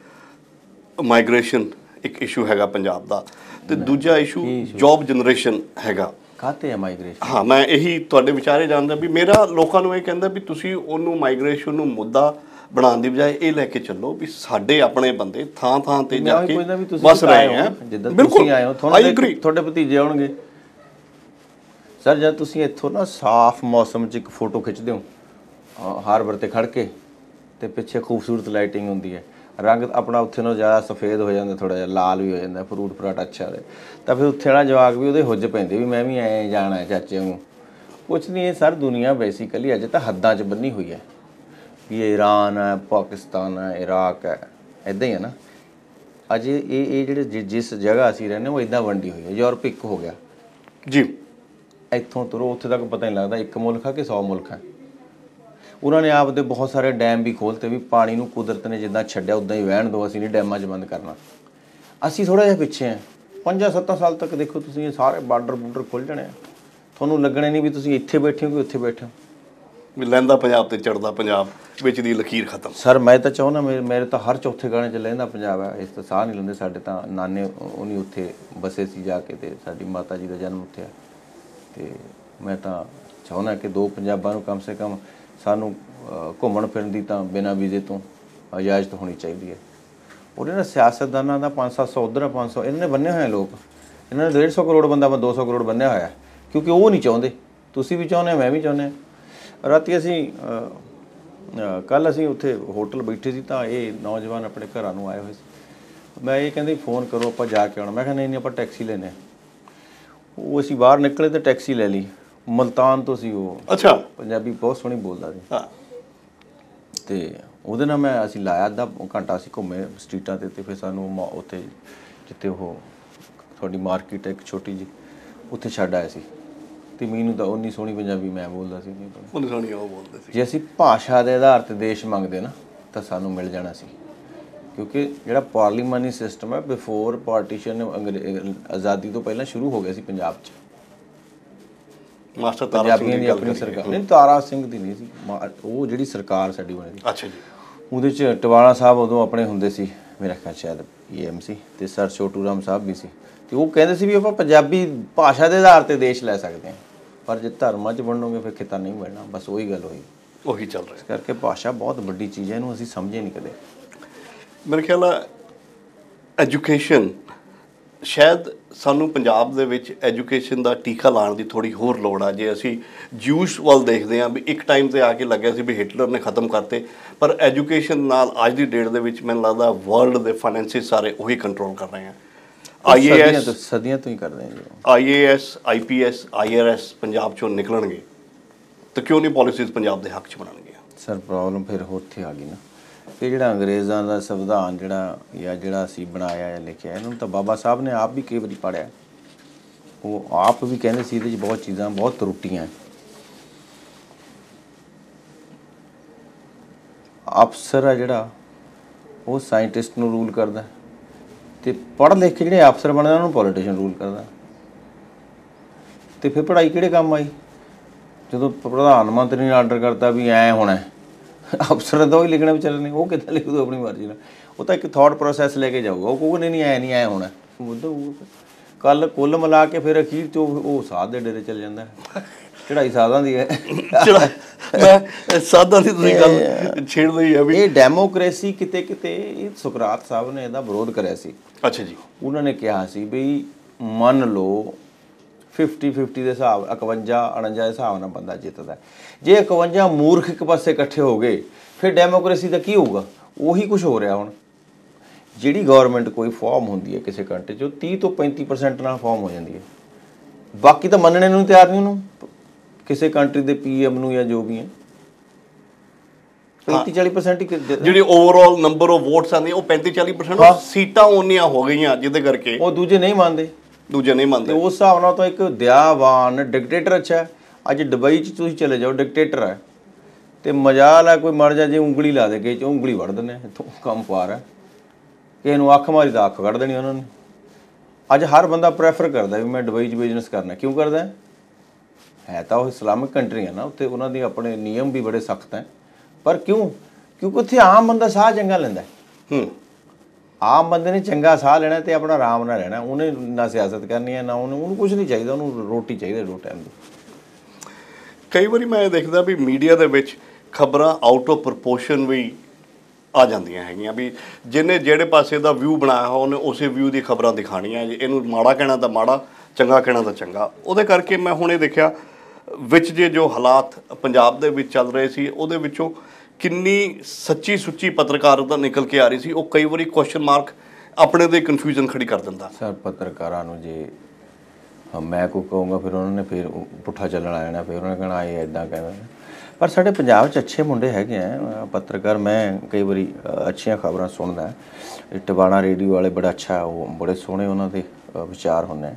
ਮਾਈਗ੍ਰੇਸ਼ਨ ਇੱਕ ਇਸ਼ੂ ਹੈਗਾ ਪੰਜਾਬ ਦਾ, ਅਤੇ ਦੂਜਾ ਇਸ਼ੂ ਜੋਬ ਜਨਰੇਸ਼ਨ ਹੈਗਾ। ਕਾਹਤੇ ਹੈ ਮਾਈਗ੍ਰੇਸ਼ਨ? ਹਾਂ ਮੈਂ ਇਹੀ ਤੁਹਾਡੇ ਵਿਚਾਰੇ ਜਾਣਦਾ ਵੀ ਮੇਰਾ ਲੋਕਾਂ ਨੂੰ ਇਹ ਕਹਿੰਦਾ ਵੀ ਤੁਸੀਂ ਉਹਨੂੰ ਮਾਈਗ੍ਰੇਸ਼ਨ ਨੂੰ ਮੁੱਦਾ ਬਣਾਉਣ ਦੀ ਬਜਾਏ ਇਹ ਲੈ ਕੇ ਚੱਲੋ ਵੀ ਸਾਡੇ ਆਪਣੇ ਬੰਦੇ ਥਾਂ ਥਾਂ ਤੇ ਜਾ ਕੇ ਵਸ ਰਹੇ ਹੈ। ਜਿੱਦਾਂ ਤੁਸੀਂ ਆਏ ਹੋ, ਤੁਹਾਨੂੰ ਤੁਹਾਡੇ ਭਤੀਜੇ ਆਉਣਗੇ। ਸਰ ਜਦ ਤੁਸੀਂ ਇੱਥੋਂ ਨਾ ਸਾਫ਼ ਮੌਸਮ 'ਚ ਇੱਕ ਫੋਟੋ ਖਿੱਚਦੇ ਹੋ ਹਾਰਬਰ 'ਤੇ ਖੜ੍ਹ ਕੇ, ਅਤੇ ਪਿੱਛੇ ਖੂਬਸੂਰਤ ਲਾਈਟਿੰਗ ਹੁੰਦੀ ਹੈ, ਰੰਗ ਆਪਣਾ ਉੱਥੇ ਨਾਲੋਂ ਜ਼ਿਆਦਾ ਸਫੇਦ ਹੋ ਜਾਂਦਾ, ਥੋੜ੍ਹਾ ਜਿਹਾ ਲਾਲ ਵੀ ਹੋ ਜਾਂਦਾ, ਫਰੂਟ ਫਰਾਟ ਅੱਛਾ ਰਹੇ, ਤਾਂ ਫਿਰ ਉੱਥੇ ਵਾਲਾ ਜਵਾਕ ਵੀ ਉਹਦੇ ਹੁੱਜ ਪੈਂਦੇ ਵੀ ਮੈਂ ਵੀ ਐਂ ਜਾਣਾ ਚਾਚੇ ਨੂੰ। ਕੁਛ ਨਹੀਂ, ਇਹ ਸਰ ਦੁਨੀਆ ਬੇਸਿਕਲੀ ਅਜੇ ਤਾਂ ਹੱਦਾਂ 'ਚ ਬੰਨੀ ਹੋਈ ਹੈ ਵੀ ਇਹ ਈਰਾਨ ਹੈ, ਪਾਕਿਸਤਾਨ ਹੈ, ਇਰਾਕ ਹੈ, ਇੱਦਾਂ ਹੀ ਹੈ ਨਾ। ਅਜੇ ਇਹ ਇਹ ਜਿਹੜੇ ਜਿਸ ਜਗ੍ਹਾ ਅਸੀਂ ਰਹਿੰਦੇ ਉਹ ਇੱਦਾਂ ਵੰਡੀ ਹੋਈ ਹੈ। ਯੂਰਪ ਇੱਕ ਹੋ ਗਿਆ ਜੀ, ਇੱਥੋਂ ਤੁਰੋ ਉੱਥੇ ਤੱਕ ਪਤਾ ਨਹੀਂ ਲੱਗਦਾ ਇੱਕ ਮੁਲਕ ਹੈ ਕਿ ਸੌ ਮੁਲਕ ਹੈ। ਉਹਨਾਂ ਨੇ ਆਪ ਦੇ ਬਹੁਤ ਸਾਰੇ ਡੈਮ ਵੀ ਖੋਲ੍ਹਤੇ ਵੀ ਪਾਣੀ ਨੂੰ ਕੁਦਰਤ ਨੇ ਜਿੱਦਾਂ ਛੱਡਿਆ ਉੱਦਾਂ ਹੀ ਵਹਿਣ ਦਿਓ, ਅਸੀਂ ਨਹੀਂ ਡੈਮਾਂ 'ਚ ਬੰਦ ਕਰਨਾ। ਅਸੀਂ ਥੋੜ੍ਹਾ ਜਿਹਾ ਪਿੱਛੇ ਹਾਂ। ਪੰਜਾਂ ਸੱਤਾਂ ਸਾਲ ਤੱਕ ਦੇਖੋ ਤੁਸੀਂ ਇਹ ਸਾਰੇ ਬਾਰਡਰ ਬੂਡਰ ਖੁੱਲ੍ਹ ਜਾਣੇ ਆ, ਤੁਹਾਨੂੰ ਲੱਗਣੇ ਨਹੀਂ ਵੀ ਤੁਸੀਂ ਇੱਥੇ ਬੈਠੇ ਹੋ ਕਿ ਉੱਥੇ ਬੈਠੇ ਹੋ। ਵੀ ਲਹਿੰਦਾ ਪੰਜਾਬ ਤੇ ਚੜ੍ਹਦਾ ਪੰਜਾਬ, ਵਿੱਚ ਦੀ ਲਕੀਰ ਖਤਮ। ਸਰ ਮੈਂ ਤਾਂ ਚਾਹੁੰਦਾ ਮੇਰੇ ਮੇਰੇ ਤਾਂ ਹਰ ਚੌਥੇ ਗਾਣੇ 'ਚ ਲਹਿੰਦਾ ਪੰਜਾਬ ਹੈ। ਇਸ ਤਾਂ ਸਾਹ ਨਹੀਂ ਲੈਂਦੇ। ਸਾਡੇ ਤਾਂ ਨਾਨੇ ਉਹਨੀ ਉੱਥੇ ਬਸੇ ਸੀ ਜਾ ਕੇ, ਅਤੇ ਸਾਡੀ ਮਾਤਾ ਜੀ ਦਾ ਜਨਮ ਉੱਥੇ ਆ। ਅਤੇ ਮੈਂ ਤਾਂ ਚਾਹੁੰਦਾ ਕਿ ਦੋ ਪੰਜਾਬਾਂ ਨੂੰ ਕਮ ਸੇ ਕਮ ਸਾਨੂੰ ਘੁੰਮਣ ਫਿਰਨ ਦੀ ਤਾਂ ਬਿਨਾਂ ਵੀਜ਼ੇ ਤੋਂ ਇਜਾਜ਼ਤ ਹੋਣੀ ਚਾਹੀਦੀ ਹੈ। ਉਹਦੇ ਨਾਲ ਸਿਆਸਤਦਾਨਾਂ ਦਾ ਪੰਜ ਸੱਤ ਸੌ ਉੱਧਰ ਆ, ਪੰਜ ਸੌ ਇਹਨਾਂ ਨੇ ਬੰਨੇ ਹੋਏ ਲੋਕ। ਇਹਨਾਂ ਨੇ ਡੇਢ ਸੌ ਕਰੋੜ ਬੰਦਾ ਦੋ ਸੌ ਕਰੋੜ ਬੰਨਿਆ ਹੋਇਆ, ਕਿਉਂਕਿ ਉਹ ਨਹੀਂ ਚਾਹੁੰਦੇ। ਤੁਸੀਂ ਵੀ ਚਾਹੁੰਦੇ, ਮੈਂ ਵੀ ਚਾਹੁੰਦੇ। ਰਾਤੀ ਅਸੀਂ ਕੱਲ੍ਹ ਅਸੀਂ ਉੱਥੇ ਹੋਟਲ ਬੈਠੇ ਸੀ, ਤਾਂ ਇਹ ਨੌਜਵਾਨ ਆਪਣੇ ਘਰਾਂ ਨੂੰ ਆਏ ਹੋਏ ਸੀ। ਮੈਂ ਇਹ ਕਹਿੰਦੇ ਫੋਨ ਕਰੋ ਆਪਾਂ ਜਾ ਕੇ ਆਉਣਾ। ਮੈਂ ਕਿਹਾ ਨਹੀਂ ਨਹੀਂ ਆਪਾਂ ਟੈਕਸੀ ਲੈਂਦੇ ਹਾਂ। ਉਹ ਅਸੀਂ ਬਾਹਰ ਨਿਕਲੇ ਅਤੇ ਟੈਕਸੀ ਲੈ ਲਈ। ਮੁਲਤਾਨ ਤੋਂ ਸੀ ਉਹ। ਅੱਛਾ। ਪੰਜਾਬੀ ਬਹੁਤ ਸੋਹਣੀ ਬੋਲਦਾ ਸੀ। ਅਤੇ ਉਹਦੇ ਨਾਲ ਮੈਂ ਅਸੀਂ ਲਾਇਆ ਅੱਧਾ ਘੰਟਾ ਅਸੀਂ ਘੁੰਮੇ ਸਟਰੀਟਾਂ 'ਤੇ, ਅਤੇ ਫਿਰ ਸਾਨੂੰ ਉੱਥੇ ਜਿੱਥੇ ਉਹ ਤੁਹਾਡੀ ਮਾਰਕੀਟ ਹੈ ਇੱਕ ਛੋਟੀ ਜਿਹੀ, ਉੱਥੇ ਛੱਡ ਆਇਆ ਸੀ। ਅਤੇ ਮੈਨੂੰ ਤਾਂ ਉਨੀ ਸੋਹਣੀ ਪੰਜਾਬੀ ਮੈਂ ਬੋਲਦਾ ਸੀ, ਉਨੀ ਸੋਹਣੀ ਉਹ ਬੋਲਦੇ ਸੀ। ਜੇ ਅਸੀਂ ਭਾਸ਼ਾ ਦੇ ਆਧਾਰ 'ਤੇ ਦੇਸ਼ ਮੰਗਦੇ ਨਾ ਤਾਂ ਸਾਨੂੰ ਮਿਲ ਜਾਣਾ ਸੀ, ਕਿਉਂਕਿ ਜਿਹੜਾ ਪਾਰਲੀਮਾਨੀ ਸਿਸਟਮ ਹੈ ਬਿਫੋਰ ਪਾਰਟੀਸ਼ਨ ਅੰਗਰੇ ਆਜ਼ਾਦੀ ਤੋਂ ਪਹਿਲਾਂ ਸ਼ੁਰੂ ਹੋ ਗਿਆ ਸੀ ਪੰਜਾਬ 'ਚ। ਮਾਸਟਰ ਤਾਰਾ ਸਿੰਘ ਦੀ ਆਪਣੀ ਸਰਕਾਰ ਨਹੀਂ, ਤਾਰਾ ਸਿੰਘ ਦੀ ਨਹੀਂ ਸੀ ਉਹ, ਜਿਹੜੀ ਸਰਕਾਰ ਸਾਡੀ ਬਣੀ ਸੀ। ਅੱਛਾ ਜੀ। ਉਹਦੇ 'ਚ ਟਵਾਲਾ ਸਾਹਿਬ ਉਦੋਂ ਆਪਣੇ ਹੁੰਦੇ ਸੀ, ਮੇਰਾ ਖਿਆਲ ਸ਼ਾਇਦ ਈ ਐਮ ਸੀ, ਅਤੇ ਸਰ ਛੋਟੂ ਰਾਮ ਸਾਹਿਬ ਵੀ ਸੀ। ਅਤੇ ਉਹ ਕਹਿੰਦੇ ਸੀ ਵੀ ਆਪਾਂ ਪੰਜਾਬੀ ਭਾਸ਼ਾ ਦੇ ਆਧਾਰ 'ਤੇ ਦੇਸ਼ ਲੈ ਸਕਦੇ ਹਾਂ, ਪਰ ਜੇ ਧਰਮਾਂ 'ਚ ਵੰਡੋਗੇ ਫਿਰ ਖਿਤਾ ਨਹੀਂ ਮਿਲਣਾ। ਬਸ ਉਹੀ ਗੱਲ ਹੋਈ, ਉਹੀ ਚੱਲ ਰਿਹਾ। ਇਸ ਕਰਕੇ ਭਾਸ਼ਾ ਬਹੁਤ ਵੱਡੀ ਚੀਜ਼ ਹੈ, ਇਹਨੂੰ ਅਸੀਂ ਸਮਝੇ ਨਹੀਂ ਕਦੇ। ਮੇਰੇ ਖਿਆਲ ਆ ਐਜੂਕੇਸ਼ਨ, ਸ਼ਾਇਦ ਸਾਨੂੰ ਪੰਜਾਬ ਦੇ ਵਿੱਚ ਐਜੂਕੇਸ਼ਨ ਦਾ ਟੀਕਾ ਲਾਉਣ ਦੀ ਥੋੜ੍ਹੀ ਹੋਰ ਲੋੜ ਆ। ਜੇ ਅਸੀਂ ਜਿਊਸ ਵੱਲ ਦੇਖਦੇ ਹਾਂ ਵੀ ਇੱਕ ਟਾਈਮ 'ਤੇ ਆ ਕੇ ਲੱਗਿਆ ਸੀ ਵੀ ਹਿਟਲਰ ਨੇ ਖ਼ਤਮ ਕਰਤੇ, ਪਰ ਐਜੂਕੇਸ਼ਨ ਨਾਲ ਅੱਜ ਦੀ ਡੇਟ ਦੇ ਵਿੱਚ ਮੈਨੂੰ ਲੱਗਦਾ ਵਰਲਡ ਦੇ ਫਾਈਨੈਂਸਿਸ ਸਾਰੇ ਉਹੀ ਕੰਟਰੋਲ ਕਰ ਰਹੇ ਆ। ਆਈਏਐਸ ਸਦੀਆਂ ਤੋਂ ਹੀ ਕਰਦੇ ਆ ਜੀ। ਆਈਏਐਸ ਆਈਪੀਐਸ ਆਈਆਰਐਸ ਪੰਜਾਬ ਚੋਂ ਨਿਕਲਣਗੇ ਤਾਂ ਕਿਉਂ ਨਹੀਂ ਪਾਲਿਸੀਜ਼ ਪੰਜਾਬ ਦੇ ਹੱਕ 'ਚ ਬਣਨਗੀਆਂ? ਸਰ ਪ੍ਰੋਬਲਮ ਫਿਰ ਉੱਥੇ ਆ ਗਈ ਨਾ, ਇਹ ਜਿਹੜਾ ਅੰਗਰੇਜ਼ਾਂ ਦਾ ਸੰਵਿਧਾਨ ਜਿਹੜਾ ਜਾਂ ਜਿਹੜਾ ਅਸੀਂ ਬਣਾਇਆ ਜਾਂ ਲਿਖਿਆ, ਇਹਨੂੰ ਤਾਂ ਬਾਬਾ ਸਾਹਿਬ ਨੇ ਆਪ ਵੀ ਕਈ ਵਾਰੀ ਪੜ੍ਹਿਆ। ਉਹ ਆਪ ਵੀ ਕਹਿੰਦੇ ਸੀ ਇਹਦੇ 'ਚ ਬਹੁਤ ਚੀਜ਼ਾਂ ਬਹੁਤ ਤਰੁੱਟੀਆਂ। ਅਫਸਰ ਆ ਜਿਹੜਾ ਉਹ ਸਾਇੰਟਿਸਟ ਨੂੰ ਰੂਲ ਕਰਦਾ, ਤੇ ਪੜ੍ਹ ਲਿਖ ਕੇ ਜਿਹੜੇ ਅਫਸਰ ਬਣਦੇ ਉਹਨਾਂ ਨੂੰ ਪੋਲੀਟੀਸ਼ੀਅਨ ਰੂਲ ਕਰਦਾ। ਤੇ ਫਿਰ ਪੜ੍ਹਾਈ ਕਿਹੜੇ ਕੰਮ ਆਈ ਜਦੋਂ ਪ੍ਰਧਾਨ ਮੰਤਰੀ ਨੇ ਆਰਡਰ ਕਰਤਾ ਵੀ ਐਂ ਹੋਣਾ, ਅਫਸਰ ਤਾਂ ਉਹ ਹੀ ਲਿਖਣਾ ਵਿਚਾਰੇ ਨੇ, ਉਹ ਕਿੱਦਾਂ ਲਿਖ ਦੂ ਆਪਣੀ ਮਰਜ਼ੀ ਨਾਲ? ਉਹ ਤਾਂ ਇੱਕ ਥਾਟ ਪ੍ਰੋਸੈਸ ਲੈ ਕੇ ਜਾਊਗਾ, ਉਹ ਕਹੂਗਾ ਨਹੀਂ ਨਹੀਂ ਐਂ ਨਹੀਂ ਐਂ ਹੋਣਾ। ਕੱਲ ਕੁੱਲ ਮਿਲਾ ਕੇ ਫਿਰ ਅਖੀਰ 'ਚ ਉਹ ਸਾਧ ਦੇ ਡੇਰੇ ਚਲ ਜਾਂਦਾ। ਚੜ੍ਹਾਈ ਸਾਧਾਂ ਦੀ ਹੈ। ਮੈਂ ਸਾਧਾਂ ਦੀ ਤੁਸੀਂ ਗੱਲ ਛੇੜ ਲਈ ਹੈ ਵੀ ਇਹ ਡੈਮੋਕ੍ਰੇਸੀ ਕਿਤੇ ਕਿਤੇ ਇਹ ਸੁਕਰਾਤ ਸਾਹਿਬ ਨੇ ਇਹਦਾ ਵਿਰੋਧ ਕਰਿਆ ਸੀ। ਅੱਛਾ ਜੀ। ਉਹਨਾਂ ਨੇ ਕਿਹਾ ਸੀ ਵੀ ਮੰਨ ਲਓ ਫਿਫਟੀ ਫਿਫਟੀ ਦੇ ਹਿਸਾਬ ਇਕਵੰਜਾ ਉਣੰਜਾ ਦੇ ਹਿਸਾਬ ਨਾਲ ਬੰਦਾ ਜਿੱਤਦਾ, ਜੇ ਇਕਵੰਜਾ ਮੂਰਖ ਇੱਕ ਪਾਸੇ ਇਕੱਠੇ ਹੋ ਗਏ ਫਿਰ ਡੈਮੋਕ੍ਰੇਸੀ ਦਾ ਕੀ ਹੋਊਗਾ? ਉਹੀ ਕੁਛ ਹੋ ਰਿਹਾ ਹੁਣ। ਜਿਹੜੀ ਗੌਰਮੈਂਟ ਕੋਈ ਫਾਰਮ ਹੁੰਦੀ ਹੈ ਕਿਸੇ ਕੰਟਰੀ 'ਚ, ਉਹ ਤੀਹ ਤੋਂ ਪੈਂਤੀ ਪਰਸੈਂਟ ਨਾਲ ਫਾਰਮ ਹੋ ਜਾਂਦੀ ਹੈ, ਬਾਕੀ ਤਾਂ ਮੰਨਣੇ ਨੂੰ ਤਿਆਰ ਨਹੀਂ ਉਹਨੂੰ, ਕਿਸੇ ਕੰਟਰੀ ਦੇ ਪੀ ਐਮ ਨੂੰ ਜਾਂ ਜੋ ਵੀ ਹੈ। ਪੈਂਤੀ ਚਾਲੀ ਪਰਸੈਂਟ ਹੀ ਜਿਹੜੀ ਓਵਰਆਲ ਨੰਬਰ ਆਫ ਵੋਟਸ ਆਉਂਦੀ ਉਹ ਪੈਂਤੀ ਚਾਲੀ ਪਰਸੈਂਟ ਸੀਟਾਂ ਉਨੀਆਂ ਹੋ ਗਈਆਂ ਜਿਹਦੇ ਕਰਕੇ ਉਹ ਦੂਜੇ ਨਹੀਂ ਮੰਨਦੇ, ਦੂਜੇ ਨਹੀਂ ਮੰਨਦੇ। ਉਸ ਹਿਸਾਬ ਨਾਲ ਤਾਂ ਇੱਕ ਦਿਆਵਾਨ ਡਿਕਟੇਟਰ ਅੱਛਾ ਹੈ। ਅੱਜ ਦੁਬਈ 'ਚ ਤੁਸੀਂ ਚਲੇ ਜਾਓ, ਡਿਕਟੇਟਰ ਹੈ ਤੇ ਮਜਾਲ ਹੈ ਕੋਈ ਮਰ ਜਾ ਜੇ ਉਂਗਲੀ ਲਾ ਦੇ ਕੇ ਉਂਗਲੀ ਵੜ ਦਿੰਦੇ ਆ, ਇੱਥੋਂ ਕੰਮ ਪਾਰ ਹੈ। ਕਿਸੇ ਨੂੰ ਅੱਖ ਮਾਰੀ ਤਾਂ ਅੱਖ ਕੱਢ ਦੇਣੀ ਉਹਨਾਂ ਨੇ। ਅੱਜ ਹਰ ਬੰਦਾ ਪ੍ਰੈਫਰ ਕਰਦਾ ਵੀ ਮੈਂ ਦੁਬਈ 'ਚ ਬਿਜ਼ਨਸ ਕਰਨਾ। ਕਿਉਂ ਕਰਦਾ ਹੈ? ਹੈ ਤਾਂ ਉਹ ਇਸਲਾਮਿਕ ਕੰਟਰੀ ਹੈ ਨਾ, ਉੱਥੇ ਉਹਨਾਂ ਦੇ ਆਪਣੇ ਨਿਯਮ ਵੀ ਬੜੇ ਸਖਤ ਹੈ। ਪਰ ਕਿਉਂ? ਕਿਉਂਕਿ ਉੱਥੇ ਆਮ ਬੰਦਾ ਸਾਹ ਚੰਗਾ ਲੈਂਦਾ। ਹੂੰ ਆਮ ਬੰਦੇ ਨੇ ਚੰਗਾ ਸਾਹ ਲੈਣਾ ਤੇ ਆਪਣਾ ਆਰਾਮ ਨਾਲ ਰਹਿਣਾ। ਉਹਨੇ ਨਾ ਸਿਆਸਤ ਕਰਨੀ ਹੈ, ਨਾ ਉਹਨੂੰ ਉਹਨੂੰ ਕੁਝ ਨਹੀਂ ਚਾਹੀਦਾ, ਉਹਨੂੰ ਰੋਟੀ ਚਾਹੀਦੀ ਦੋ ਟਾਈਮ ਦੀ। ਕਈ ਵਾਰੀ ਮੈਂ ਇਹ ਦੇਖਦਾ ਵੀ ਮੀਡੀਆ ਦੇ ਵਿੱਚ ਖਬਰਾਂ ਆਊਟ ਆਫ ਪ੍ਰਪੋਰਸ਼ਨ ਵੀ ਆ ਜਾਂਦੀਆਂ ਹੈਗੀਆਂ, ਵੀ ਜਿਹਨੇ ਜਿਹੜੇ ਪਾਸੇ ਦਾ ਵਿਊ ਬਣਾਇਆ ਹੋ ਉਹਨੇ ਉਸੇ ਵਿਊ ਦੀ ਖਬਰਾਂ ਦਿਖਾਣੀਆਂ। ਇਹਨੂੰ ਮਾੜਾ ਕਹਿਣਾ ਤਾਂ ਮਾੜਾ, ਚੰਗਾ ਕਹਿਣਾ ਤਾਂ ਚੰਗਾ। ਉਹਦੇ ਕਰਕੇ ਮੈਂ ਹੁਣ ਇਹ ਦੇਖਿਆ ਵਿੱਚ ਜੇ ਜੋ ਹਾਲਾਤ ਪੰਜਾਬ ਦੇ ਵਿੱਚ ਚੱਲ ਰਹੇ ਸੀ, ਉਹਦੇ ਵਿੱਚੋਂ ਕਿੰਨੀ ਸੱਚੀ ਸੁੱਚੀ ਪੱਤਰਕਾਰਤਾ ਨਿਕਲ ਕੇ ਆ ਰਹੀ ਸੀ। ਉਹ ਕਈ ਵਾਰੀ ਕੁਐਸਚਨ ਮਾਰਕ ਆਪਣੇ ਤੇ ਕਨਫਿਊਜ਼ਨ ਖੜੀ ਕਰ ਦਿੰਦਾ। ਸਰ ਪੱਤਰਕਾਰਾਂ ਨੂੰ ਜੇ ਮੈਂ ਕੋਈ ਕਹੂੰਗਾ ਫਿਰ ਉਹਨਾਂ ਨੇ ਫਿਰ ਪੁੱਠਾ ਚੱਲਣ ਆ ਜਾਣਾ, ਫਿਰ ਉਹਨਾਂ ਨੇ ਕਹਿਣਾ ਇਹ ਇੱਦਾਂ ਕਹਿੰਦੇ। ਪਰ ਸਾਡੇ ਪੰਜਾਬ 'ਚ ਅੱਛੇ ਮੁੰਡੇ ਹੈਗੇ ਆ ਪੱਤਰਕਾਰ। ਮੈਂ ਕਈ ਵਾਰੀ ਅੱਛੀਆਂ ਖਬਰਾਂ ਸੁਣਦਾ। ਟਿਵਾਣਾ ਰੇਡੀਓ ਵਾਲੇ ਬੜਾ ਅੱਛਾ, ਉਹ ਬੜੇ ਸੋਹਣੇ ਉਹਨਾਂ ਦੇ ਵਿਚਾਰ ਹੁੰਦੇ।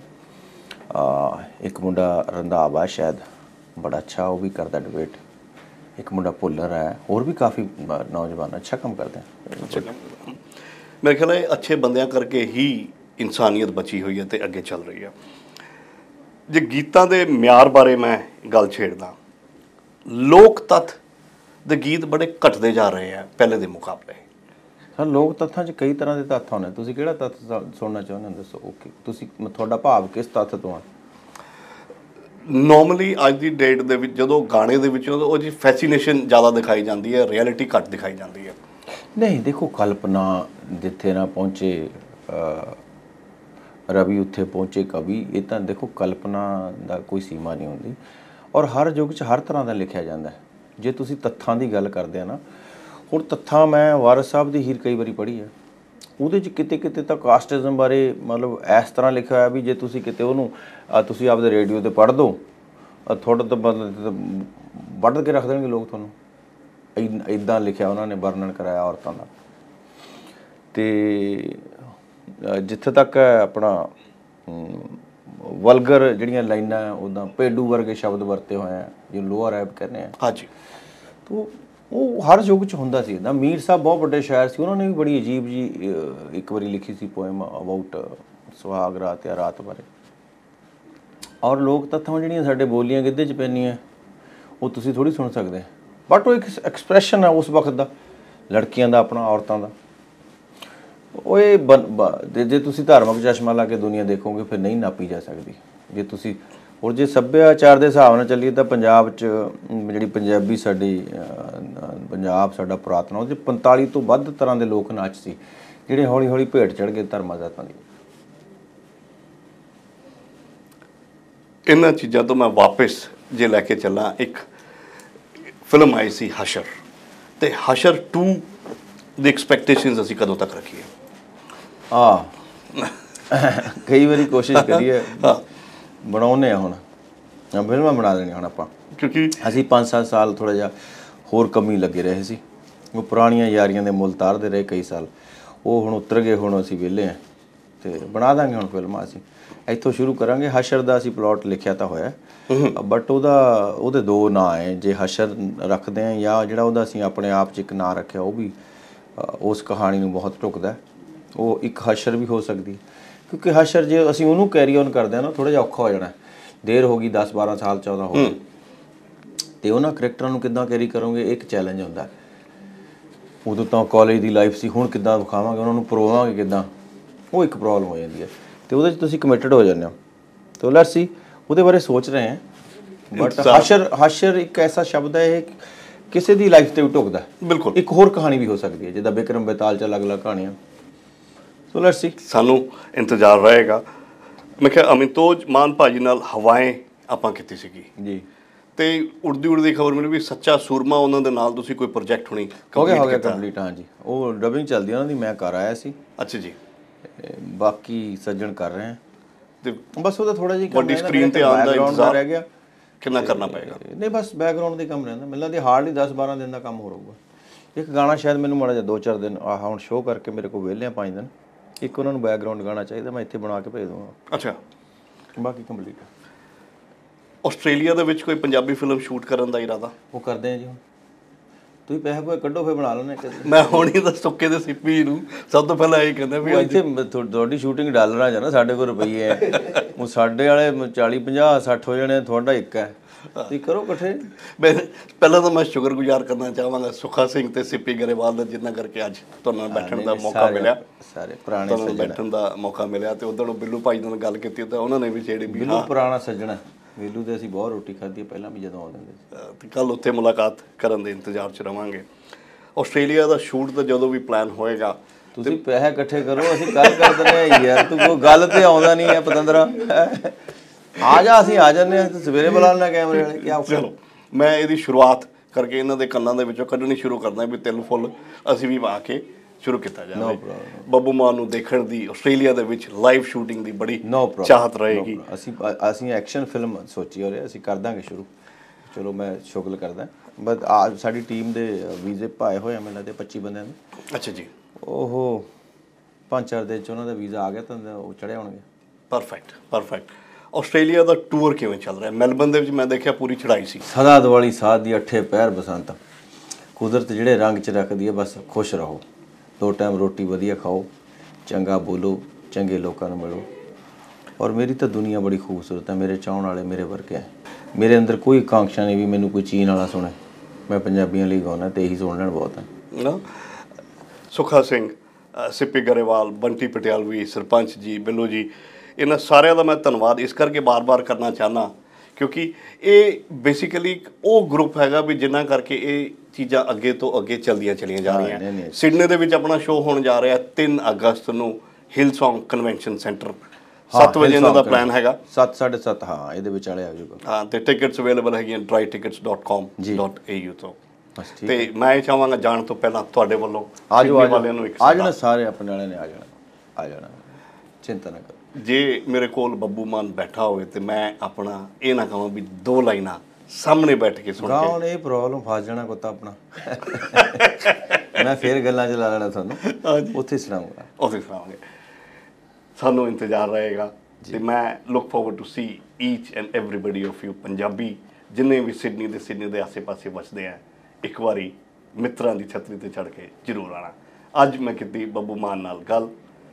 ਇੱਕ ਮੁੰਡਾ ਰੰਧਾਵਾ ਸ਼ਾਇਦ ਬੜਾ ਅੱਛਾ, ਉਹ ਵੀ ਕਰਦਾ ਡਿਬੇਟ। ਇੱਕ ਮੁੰਡਾ ਭੁੱਲਰ ਹੈ, ਹੋਰ ਵੀ ਕਾਫੀ ਨੌਜਵਾਨ ਅੱਛਾ ਕੰਮ ਕਰਦੇ ਆ। ਮੇਰੇ ਖਿਆਲ ਇਹ ਅੱਛੇ ਬੰਦਿਆਂ ਕਰਕੇ ਹੀ ਇਨਸਾਨੀਅਤ ਬਚੀ ਹੋਈ ਹੈ ਅਤੇ ਅੱਗੇ ਚੱਲ ਰਹੀ ਹੈ। ਜੇ ਗੀਤਾਂ ਦੇ ਮਿਆਰ ਬਾਰੇ ਮੈਂ ਗੱਲ ਛੇੜਦਾ, ਲੋਕ ਤੱਥ ਦੇ ਗੀਤ ਬੜੇ ਘਟਦੇ ਜਾ ਰਹੇ ਆ ਪਹਿਲੇ ਦੇ ਮੁਕਾਬਲੇ। ਸਰ ਲੋਕ ਤੱਥਾਂ 'ਚ ਕਈ ਤਰ੍ਹਾਂ ਦੇ ਤੱਥ ਹੁੰਦੇ। ਤੁਸੀਂ ਕਿਹੜਾ ਤੱਥ ਸੁਣਨਾ ਚਾਹੁੰਦੇ ਹੋ ਦੱਸੋ? ਓਕੇ, ਤੁਸੀਂ ਤੁਹਾਡਾ ਭਾਵ ਕਿਸ ਤੱਥ ਤੋਂ ਆ? ਨੋਰਮਲੀ ਅੱਜ ਦੀ ਡੇਟ ਦੇ ਵਿੱਚ ਜਦੋਂ ਗਾਣੇ ਦੇ ਵਿੱਚ ਉਹ ਜੀ ਫੈਸੀਨੇਸ਼ਨ ਜ਼ਿਆਦਾ ਦਿਖਾਈ ਜਾਂਦੀ ਹੈ, ਰਿਐਲਿਟੀ ਘੱਟ ਦਿਖਾਈ ਜਾਂਦੀ ਹੈ। ਨਹੀਂ ਦੇਖੋ, ਕਲਪਨਾ ਜਿੱਥੇ ਨਾ ਪਹੁੰਚੇ ਰਵੀ ਉੱਥੇ ਪਹੁੰਚੇ ਕਵੀ। ਇਹ ਤਾਂ ਦੇਖੋ ਕਲਪਨਾ ਦਾ ਕੋਈ ਸੀਮਾ ਨਹੀਂ ਹੁੰਦੀ, ਔਰ ਹਰ ਯੁੱਗ 'ਚ ਹਰ ਤਰ੍ਹਾਂ ਦਾ ਲਿਖਿਆ ਜਾਂਦਾ। ਜੇ ਤੁਸੀਂ ਤੱਥਾਂ ਦੀ ਗੱਲ ਕਰਦੇ ਆ ਨਾ, ਹੁਣ ਤੱਥਾਂ ਮੈਂ ਵਾਰਿਸ ਸਾਹਿਬ ਦੀ ਹੀਰ ਕਈ ਵਾਰੀ ਪੜ੍ਹੀ ਹੈ, ਉਹਦੇ 'ਚ ਕਿਤੇ ਕਿਤੇ ਤਾਂ ਕਾਸਟਿਜ਼ਮ ਬਾਰੇ ਮਤਲਬ ਇਸ ਤਰ੍ਹਾਂ ਲਿਖਿਆ ਹੋਇਆ ਵੀ ਜੇ ਤੁਸੀਂ ਕਿਤੇ ਉਹਨੂੰ ਤੁਸੀਂ ਆਪਦੇ ਰੇਡੀਓ 'ਤੇ ਪੜ੍ਹ ਦਿਓ, ਤੁਹਾਡਾ ਤਾਂ ਮਤਲਬ ਵੱਢ ਕੇ ਰੱਖ ਦੇਣਗੇ ਲੋਕ ਤੁਹਾਨੂੰ। ਇੱਦਾਂ ਲਿਖਿਆ ਉਹਨਾਂ ਨੇ, ਵਰਣਨ ਕਰਾਇਆ ਔਰਤਾਂ ਦਾ। ਅਤੇ ਜਿੱਥੇ ਤੱਕ ਆਪਣਾ ਵਲਗਰ ਜਿਹੜੀਆਂ ਲਾਈਨਾਂ, ਉੱਦਾਂ ਭੇਡੂ ਵਰਗੇ ਸ਼ਬਦ ਵਰਤੇ ਹੋਏ ਆ, ਜੋ ਲੋਅਰ ਰੈਪ ਕਹਿੰਦੇ ਆ। ਹਾਂਜੀ। ਤੋ ਉਹ ਹਰ ਯੁੱਗ 'ਚ ਹੁੰਦਾ ਸੀ ਇੱਦਾਂ। ਮੀਰ ਸਾਹਿਬ ਬਹੁਤ ਵੱਡੇ ਸ਼ਾਇਰ ਸੀ, ਉਹਨਾਂ ਨੇ ਵੀ ਬੜੀ ਅਜੀਬ ਜੀ ਇੱਕ ਵਾਰੀ ਲਿਖੀ ਸੀ ਪੋਇਮ ਅਬਾਊਟ ਸੁਹਾਗ ਰਾਤ ਜਾਂ ਰਾਤ ਬਾਰੇ। ਔਰ ਲੋਕ ਤੱਥਾਂ ਜਿਹੜੀਆਂ ਸਾਡੇ ਬੋਲੀਆਂ ਗਿੱਧੇ 'ਚ ਪੈਂਦੀਆਂ, ਉਹ ਤੁਸੀਂ ਥੋੜ੍ਹੀ ਸੁਣ ਸਕਦੇ। ਬਟ ਉਹ ਇੱਕ ਐਕਸਪ੍ਰੈਸ਼ਨ ਆ ਉਸ ਵਕਤ ਦਾ, ਲੜਕੀਆਂ ਦਾ ਆਪਣਾ, ਔਰਤਾਂ ਦਾ। ਉਹ ਇਹ ਬਨ ਜੇ ਤੁਸੀਂ ਧਾਰਮਿਕ ਚਸ਼ਮਾ ਲਾ ਕੇ ਦੁਨੀਆ ਦੇਖੋਗੇ ਫਿਰ ਨਹੀਂ ਨਾਪੀ ਜਾ ਸਕਦੀ। ਜੇ ਤੁਸੀਂ ਔਰ ਜੇ ਸੱਭਿਆਚਾਰ ਦੇ ਹਿਸਾਬ ਨਾਲ ਚੱਲੀਏ ਤਾਂ ਪੰਜਾਬ 'ਚ ਜਿਹੜੀ ਪੰਜਾਬੀ ਸਾਡੀ ਪੰਜਾਬ ਸਾਡਾ ਪੁਰਾਤਨ, ਉਹਦੇ ਪੰਤਾਲੀ ਤੋਂ ਵੱਧ ਤਰ੍ਹਾਂ ਦੇ ਲੋਕ ਨਾਚ ਸੀ ਜਿਹੜੇ ਹੌਲੀ ਹੌਲੀ ਭੇਟ ਚੜ੍ਹ ਗਏ ਧਰਮਾਂ ਜਾਤਾਂ ਦੀ। ਇਹਨਾਂ ਚੀਜ਼ਾਂ ਤੋਂ ਮੈਂ ਵਾਪਸ ਜੇ ਲੈ ਕੇ ਚੱਲਾਂ, ਇੱਕ ਫਿਲਮ ਆਈ ਸੀ ਹਸ਼ਰ, ਅਤੇ ਹਸ਼ਰ ਟੂ ਦੀ ਐਕਸਪੈਕਟੇਸ਼ਨਸ ਅਸੀਂ ਕਦੋਂ ਤੱਕ ਰੱਖੀਏ? ਆ ਕਈ ਵਾਰੀ ਕੋਸ਼ਿਸ਼ ਕਰੀਏ ਬਣਾਉਂਦੇ ਆ ਹੁਣ ਫਿਲਮਾਂ ਬਣਾ ਦੇਣੀਆਂ ਹੁਣ ਆਪਾਂ ਕਿਉਂਕਿ ਅਸੀਂ ਪੰਜ ਸੱਤ ਸਾਲ ਥੋੜ੍ਹਾ ਜਿਹਾ ਹੋਰ ਕਮੀ ਲੱਗੇ ਰਹੇ ਸੀ ਉਹ ਪੁਰਾਣੀਆਂ ਯਾਰੀਆਂ ਦੇ ਮੁੱਲ ਤਾਰਦੇ ਰਹੇ ਕਈ ਸਾਲ ਉਹ ਹੁਣ ਉਤਰ ਗਏ ਹੁਣ ਅਸੀਂ ਵਿਹਲੇ ਹਾਂ ਅਤੇ ਬਣਾ ਦਾਂਗੇ ਹੁਣ ਫਿਲਮਾਂ ਅਸੀਂ ਇੱਥੋਂ ਸ਼ੁਰੂ ਕਰਾਂਗੇ ਹਸ਼ਰ ਦਾ ਅਸੀਂ ਪਲਾਟ ਲਿਖਿਆ ਤਾਂ ਹੋਇਆ ਬਟ ਉਹਦਾ ਉਹਦੇ ਦੋ ਨਾਂ ਹੈ ਜੇ ਹਸ਼ਰ ਰੱਖਦੇ ਹਾਂ ਜਾਂ ਜਿਹੜਾ ਉਹਦਾ ਅਸੀਂ ਆਪਣੇ ਆਪ 'ਚ ਇੱਕ ਨਾਂ ਰੱਖਿਆ ਉਹ ਵੀ ਉਸ ਕਹਾਣੀ ਨੂੰ ਬਹੁਤ ਢੁੱਕਦਾ ਉਹ ਇੱਕ ਹਸ਼ਰ ਵੀ ਹੋ ਸਕਦੀ ਕਿਉਂਕਿ ਹਸ਼ਰ ਜੇ ਅਸੀਂ ਉਹਨੂੰ ਕੈਰੀ ਔਨ ਕਰਦੇ ਹਾਂ ਨਾ ਥੋੜ੍ਹਾ ਜਿਹਾ ਔਖਾ ਹੋ ਜਾਣਾ ਦੇਰ ਹੋ ਗਈ ਦਸ ਬਾਰਾਂ ਸਾਲ ਚੌਦਾਂ ਹੋ ਗਏ ਅਤੇ ਉਹਨਾਂ ਕਰੈਕਟਰਾਂ ਨੂੰ ਕਿੱਦਾਂ ਕੈਰੀ ਕਰੋਗੇ ਇੱਕ ਚੈਲੰਜ ਹੁੰਦਾ ਉਦੋਂ ਤਾਂ ਕਾਲਜ ਦੀ ਲਾਈਫ ਸੀ ਹੁਣ ਕਿੱਦਾਂ ਵਿਖਾਵਾਂਗੇ ਉਹਨਾਂ ਨੂੰ ਪਰੋਵਾਂਗੇ ਕਿੱਦਾਂ ਉਹ ਇੱਕ ਪ੍ਰੋਬਲਮ ਹੋ ਜਾਂਦੀ ਹੈ ਅਤੇ ਉਹਦੇ 'ਚ ਤੁਸੀਂ ਕਮਿਟਡ ਹੋ ਜਾਂਦੇ ਹੋ ਅਤੇ ਲੈਟਸ ਸੀ ਉਹਦੇ ਬਾਰੇ ਸੋਚ ਰਹੇ ਹਾਂ ਬਟ ਹਸ਼ਰ ਹਸ਼ਰ ਇੱਕ ਐਸਾ ਸ਼ਬਦ ਹੈ ਇਹ ਕਿਸੇ ਦੀ ਲਾਈਫ 'ਤੇ ਵੀ ਢੁੱਕਦਾ ਬਿਲਕੁਲ ਇੱਕ ਹੋਰ ਕਹਾਣੀ ਵੀ ਹੋ ਸਕਦੀ ਹੈ ਜਿੱਦਾਂ ਬਿਕਰਮ ਬੇਤਾਲ 'ਚ ਅਲੱਗ ਅਲੱਗ ਕਹਾਣੀਆਂ ਸੋ ਲੈਟਸ ਸੀ ਸਾਨੂੰ ਇੰਤਜ਼ਾਰ ਰਹੇਗਾ ਮੈਂ ਕਿਹਾ ਅਮਿਤੋਜ ਮਾਨ ਭਾਜੀ ਨਾਲ ਹਵਾਏਂ ਆਪਾਂ ਕੀਤੀ ਸੀਗੀ ਜੀ ਤੇ ਉੜਦੀ ਉੜਦੀ ਖਬਰ ਮਿਲੀ ਵੀ ਸੱਚਾ ਸੂਰਮਾ ਉਹਨਾਂ ਦੇ ਨਾਲ ਤੁਸੀਂ ਕੋਈ ਪ੍ਰੋਜੈਕਟ ਹੋਣੀ ਹੋ ਗਿਆ ਹੋ ਗਿਆ ਕੰਪਲੀਟ ਹਾਂ ਜੀ ਉਹ ਡਬਿੰਗ ਚੱਲਦੀ ਉਹਨਾਂ ਦੀ ਮੈਂ ਕਰ ਆਇਆ ਸੀ ਅੱਛਾ ਜੀ ਬਾਕੀ ਸੱਜਣ ਕਰ ਰਹੇ ਆ ਤੇ ਬਸ ਉਹਦਾ ਥੋੜਾ ਜਿਹਾ ਵੱਡੀ ਸਕਰੀਨ ਤੇ ਆਉਣ ਦਾ ਇੰਤਜ਼ਾਰ ਰਹਿ ਗਿਆ ਕਿੰਨਾ ਕਰਨਾ ਪਏਗਾ ਨਹੀਂ ਬਸ ਬੈਕਗ੍ਰਾਉਂਡ ਦੇ ਕੰਮ ਰਹਿੰਦਾ ਮੈਨੂੰ ਲੱਗਦਾ ਹਾਰਡਲੀ ਦਸ ਬਾਰਾਂ ਦਿਨ ਦਾ ਕੰਮ ਹੋ ਰਹੂਗਾ ਇੱਕ ਗਾਣਾ ਸ਼ਾਇਦ ਮੈਨੂੰ ਮਾੜਾ ਜਿਹਾ ਦੋ ਚਾਰ ਦਿਨ ਆਹ ਹੁਣ ਸ਼ੋਅ ਕਰਕੇ ਮੇਰੇ ਕੋਲ ਵਿਹਲੇ ਆ ਪੰਜ ਦਿਨ ਇੱਕ ਉਹਨਾਂ ਨੂੰ ਬੈਕਗ੍ਰਾਉਂਡ ਗਾਣਾ ਚਾਹੀਦਾ ਮੈਂ ਇੱਥੇ ਬਣਾ ਕੇ ਭੇਜ ਦੂੰਗਾ ਅੱਛਾ ਬਾਕੀ ਕੰਪਲੀਟ ਆਸਟ੍ਰੇਲੀਆ ਦੇ ਵਿੱਚ ਕੋਈ ਪੰਜਾਬੀ ਫਿਲਮ ਸ਼ੂਟ ਕਰਨ ਦਾ ਇਰਾਦਾ ਉਹ ਕਰਦੇ ਆ ਜੀ ਹੁਣ ਤੁਸੀਂ ਪੈਸੇ ਕੋਈ ਕੱਢੋ ਫਿਰ ਬਣਾ ਲੈਣੇ ਮੈਂ ਹੁਣ ਹੀ ਤਾਂ ਸੁੱਕੇ ਦੇ ਸਿੱਪੀ ਨੂੰ ਸਭ ਤੋਂ ਪਹਿਲਾਂ ਇਹ ਕਹਿੰਦਾ ਵੀ ਇੱਥੇ ਤੁਹਾਡੀ ਸ਼ੂਟਿੰਗ ਡਾਲਰਾਂ 'ਚ ਨਾ ਸਾਡੇ ਕੋਲ ਰੁਪਈਏ ਹੈ ਉਹ ਸਾਡੇ ਵਾਲੇ ਚਾਲੀ ਪੰਜਾਹ ਸੱਠ ਹੋ ਜਾਣੇ ਤੁਹਾਡਾ ਇੱਕ ਹੈ ਤੁਸੀਂ ਕਰੋ ਇਕੱਠੇ ਮੈਂ ਪਹਿਲਾਂ ਤਾਂ ਮੈਂ ਸ਼ੁਕਰਗੁਜ਼ਾਰ ਕਰਨਾ ਚਾਹਾਂਗਾ ਸੁਖਾ ਸਿੰਘ ਤੇ ਸਿੱਪੀ ਗਰੇਵਾਲ ਦਾ ਜਿੰਨਾ ਕਰਕੇ ਅੱਜ ਤੁਹਾਨੂੰ ਨਾਲ ਬੈਠਣ ਦਾ ਮੌਕਾ ਮਿਲਿਆ ਸਾਰੇ ਪੁਰਾਣੇ ਸੱਜਣ ਬੈਠਣ ਦਾ ਮੌਕਾ ਮਿਲਿਆ ਤੇ ਉਦੋਂ ਬਿੱਲੂ ਭਾਈ ਨਾਲ ਗੱਲ ਕੀਤੀ ਤਾਂ ਉਹਨਾਂ ਨੇ ਵੀ ਛੇੜੀ ਵੀ ਬਿੱਲੂ ਪੁਰਾਣਾ ਸੱਜਣਾ ਬਿੱਲੂ ਦੇ ਅਸੀਂ ਬਹੁਤ ਰੋਟੀ ਖਾਧੀ ਪਹਿਲਾਂ ਵੀ ਜਦੋਂ ਆਉਂਦੇ ਸੀ ਤੇ ਕੱਲ ਉੱਥੇ ਮੁਲਾਕਾਤ ਕਰਨ ਦੇ ਇੰਤਜ਼ਾਰ 'ਚ ਰਵਾਂਗੇ ਆਸਟ੍ਰੇਲੀਆ ਦਾ ਸ਼ੂਟ ਤਾਂ ਜਦੋਂ ਵੀ ਪਲਾਨ ਹੋਏਗਾ ਤੁਸੀਂ ਪੈਸੇ ਇਕੱਠੇ ਕਰੋ ਅਸੀਂ ਕੱਲ ਕਰ ਦਿੰਦੇ ਹਾਂ ਯਾਰ ਤੂੰ ਕੋਈ ਗੱਲ ਤੇ ਆਉਂਦਾ ਨਹੀਂ ਹੈ ਪਤੰਦਰਾ ਆ ਜਾ ਅਸੀਂ ਆ ਜਾਂਦੇ ਹਾਂ ਸਵੇਰੇ ਬੁਲਾ ਲੈਣਾ ਕੈਮਰੇ ਵਾਲੇ ਕੀ ਚਲੋ ਮੈਂ ਇਹਦੀ ਸ਼ੁਰੂਆਤ ਕਰਕੇ ਇਹਨਾਂ ਦੇ ਕੰਨਾਂ ਦੇ ਵਿੱਚੋਂ ਕੱਢਣੀ ਸ਼ੁਰੂ ਕਰਦਾ ਵੀ ਤਿਲ ਫੁੱਲ ਅਸੀਂ ਵੀ ਪਾ ਕੇ ਸ਼ੁਰੂ ਕੀਤਾ ਜਾਵੇ ਬੱਬੂ ਮਾਨ ਨੂੰ ਦੇਖਣ ਦੀ ਆਸਟ੍ਰੇਲੀਆ ਦੇ ਵਿੱਚ ਲਾਈਵ ਸ਼ੂਟਿੰਗ ਦੀ ਬੜੀ ਚਾਹਤ ਰਹੇਗੀ ਅਸੀਂ ਅਸੀਂ ਐਕਸ਼ਨ ਫਿਲਮ ਸੋਚੀ ਹੋ ਰਹੇ ਅਸੀਂ ਕਰ ਦਾਂਗੇ ਸ਼ੁਰੂ ਚਲੋ ਮੈਂ ਸ਼ੁਗਲ ਕਰਦਾ ਬਸ ਆ ਸਾਡੀ ਟੀਮ ਦੇ ਵੀਜ਼ੇ ਪਾਏ ਹੋਏ ਆ ਮੈਨੂੰ ਤੇ ਪੱਚੀ ਬੰਦਿਆਂ ਦੇ ਅੱਛਾ ਜੀ ਉਹ ਪੰਜ ਚਾਰ ਦਿਨ 'ਚ ਉਹਨਾਂ ਦਾ ਵੀਜ਼ਾ ਆ ਗਿਆ ਤਾਂ ਉਹ ਚੜ੍ਹੇ ਹੋਣਗੇ ਪਰਫੈਕਟ ਪਰਫੈਕਟ ਆਸਟ੍ਰੇਲੀਆ ਦਾ ਟੂਰ ਕਿਵੇਂ ਚੱਲ ਰਿਹਾ ਮੈਲਬਨ ਦੇ ਵਿੱਚ ਮੈਂ ਦੇਖਿਆ ਪੂਰੀ ਚੜ੍ਹਾਈ ਸੀ ਸਦਾ ਦੀਵਾਲੀ ਸਾਧ ਦੀ ਅੱਠੇ ਪਹਿਰ ਬਸੰਤ ਕੁਦਰਤ ਜਿਹੜੇ ਰੰਗ 'ਚ ਰੱਖਦੀ ਹੈ ਬਸ ਖੁਸ਼ ਰਹੋ ਦੋ ਟਾਈਮ ਰੋਟੀ ਵਧੀਆ ਖਾਓ ਚੰਗਾ ਬੋਲੋ ਚੰਗੇ ਲੋਕਾਂ ਨੂੰ ਮਿਲੋ ਔਰ ਮੇਰੀ ਤਾਂ ਦੁਨੀਆ ਬੜੀ ਖੂਬਸੂਰਤ ਹੈ ਮੇਰੇ ਚਾਹੁਣ ਵਾਲੇ ਮੇਰੇ ਵਰਗੇ ਹੈ ਮੇਰੇ ਅੰਦਰ ਕੋਈ ਆਕਾਂਖਸ਼ਾ ਨਹੀਂ ਵੀ ਮੈਨੂੰ ਕੋਈ ਚੀਨ ਵਾਲਾ ਸੁਣੇ ਮੈਂ ਪੰਜਾਬੀਆਂ ਲਈ ਗਾਉਣਾ ਅਤੇ ਇਹੀ ਸੁਣ ਲੈਣ ਬਹੁਤ ਹੈ ਨਾ ਸੁਖਾ ਸਿੰਘ ਸਿੱਪੀ ਗਰੇਵਾਲ ਬੰਟੀ ਪਟਿਆਲਵੀ ਸਰਪੰਚ ਜੀ ਬਿੱਲੂ ਜੀ ਇਹਨਾਂ ਸਾਰਿਆਂ ਦਾ ਮੈਂ ਧੰਨਵਾਦ ਇਸ ਕਰਕੇ ਬਾਰ-ਬਾਰ ਕਰਨਾ ਚਾਹੁੰਦਾ ਕਿਉਂਕਿ ਇਹ ਬੇਸਿਕਲੀ ਉਹ ਗਰੁੱਪ ਹੈਗਾ ਵੀ ਜਿਨ੍ਹਾਂ ਕਰਕੇ ਇਹ ਚੀਜ਼ਾਂ ਅੱਗੇ ਤੋਂ ਅੱਗੇ ਚੱਲਦੀਆਂ ਚਲੀਆਂ ਜਾ ਰਹੀਆਂ ਸਿਡਨੀ ਦੇ ਵਿੱਚ ਆਪਣਾ ਸ਼ੋਅ ਹੋਣ ਜਾ ਰਿਹਾ ਤਿੰਨ ਅਗਸਤ ਨੂੰ ਹਿਲਸੌਂਗ ਕਨਵੈਨਸ਼ਨ ਸੈਂਟਰ ਸੱਤ ਵਜੇ ਇਹਨਾਂ ਦਾ ਪਲਾਨ ਹੈਗਾ ਸੱਤ ਸਾਢੇ ਸੱਤ ਹਾਂ ਇਹਦੇ ਵਿਚਾਲੇ ਆ ਜਾਊਗਾ ਹਾਂ ਤੇ ਟਿਕਟਸ ਅਵੇਲੇਬਲ ਹੈਗੀਆਂ dry tickets dot com dot A U ਤੋਂ ਤੇ ਮੈਂ ਇਹ ਚਾਹਾਂਗਾ ਜਾਣ ਤੋਂ ਪਹਿਲਾਂ ਤੁਹਾਡੇ ਵੱਲੋਂ ਆ ਜਾਓ ਵਾਲਿਆਂ ਨੂੰ ਆ ਜਾਣਾ ਸਾਰੇ ਆਪਣੇ ਵਾਲਿਆਂ ਨੇ ਆ ਜਾਣਾ ਆ ਜਾਣਾ ਚਿੰਤਾ ਨਾ ਕਰੋ ਜੇ ਮੇਰੇ ਕੋਲ ਬੱਬੂ ਮਾਨ ਬੈਠਾ ਹੋਵੇ ਤੇ ਮੈਂ ਆਪਣਾ ਇਹ ਨਾ ਕਹਾਂ ਵੀ ਦੋ ਲਾਈਨਾਂ ਸਾਹਮਣੇ ਬੈਠ ਕੇ ਸੁਣ ਕੇ ਗਾਉਣ ਇਹ ਪ੍ਰੋਬਲਮ ਫਸ ਜਾਣਾ ਕੁੱਤਾ ਆਪਣਾ ਮੈਂ ਫੇਰ ਗੱਲਾਂ ਚ ਲਾ ਲੈਣਾ ਤੁਹਾਨੂੰ ਉੱਥੇ ਸੁਣਾਉਂਗਾ ਉੱਥੇ ਸੁਣਾਵਾਂਗੇ ਸਾਨੂੰ ਇੰਤਜ਼ਾਰ ਰਹੇਗਾ ਤੇ ਮੈਂ look forward to see each and everybody of you Punjabi ਜਿੰਨੇ ਵੀ ਸਿਡਨੀ ਦੇ ਸਿਡਨੀ ਦੇ ਆਸੇ-ਪਾਸੇ ਵਸਦੇ ਆ ਇੱਕ ਵਾਰੀ ਮਿੱਤਰਾਂ ਦੀ ਛਤਰੀ ਤੇ ਚੜ੍ਹ ਕੇ ਜ਼ਰੂਰ ਆਉਣਾ ਅੱਜ ਮੈਂ ਕੀਤੀ ਬੱਬੂ ਮਾਨ ਨਾਲ ਗੱਲ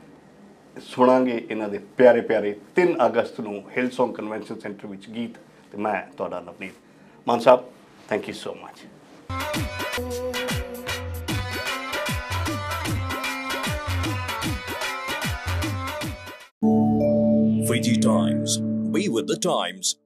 ਸੁਣਾਂਗੇ ਇਹਨਾਂ ਦੇ ਪਿਆਰੇ ਪਿਆਰੇ ਤਿੰਨ ਅਗਸਤ ਨੂੰ ਹਿਲਸੌਂਗ ਕਨਵੈਨਸ਼ਨ ਸੈਂਟਰ ਵਿੱਚ ਗੀਤ ਤੇ ਮੈਂ ਤੁਹਾਡਾ Navneet Maan sahib thank you so much Fiji Times. Be with the times.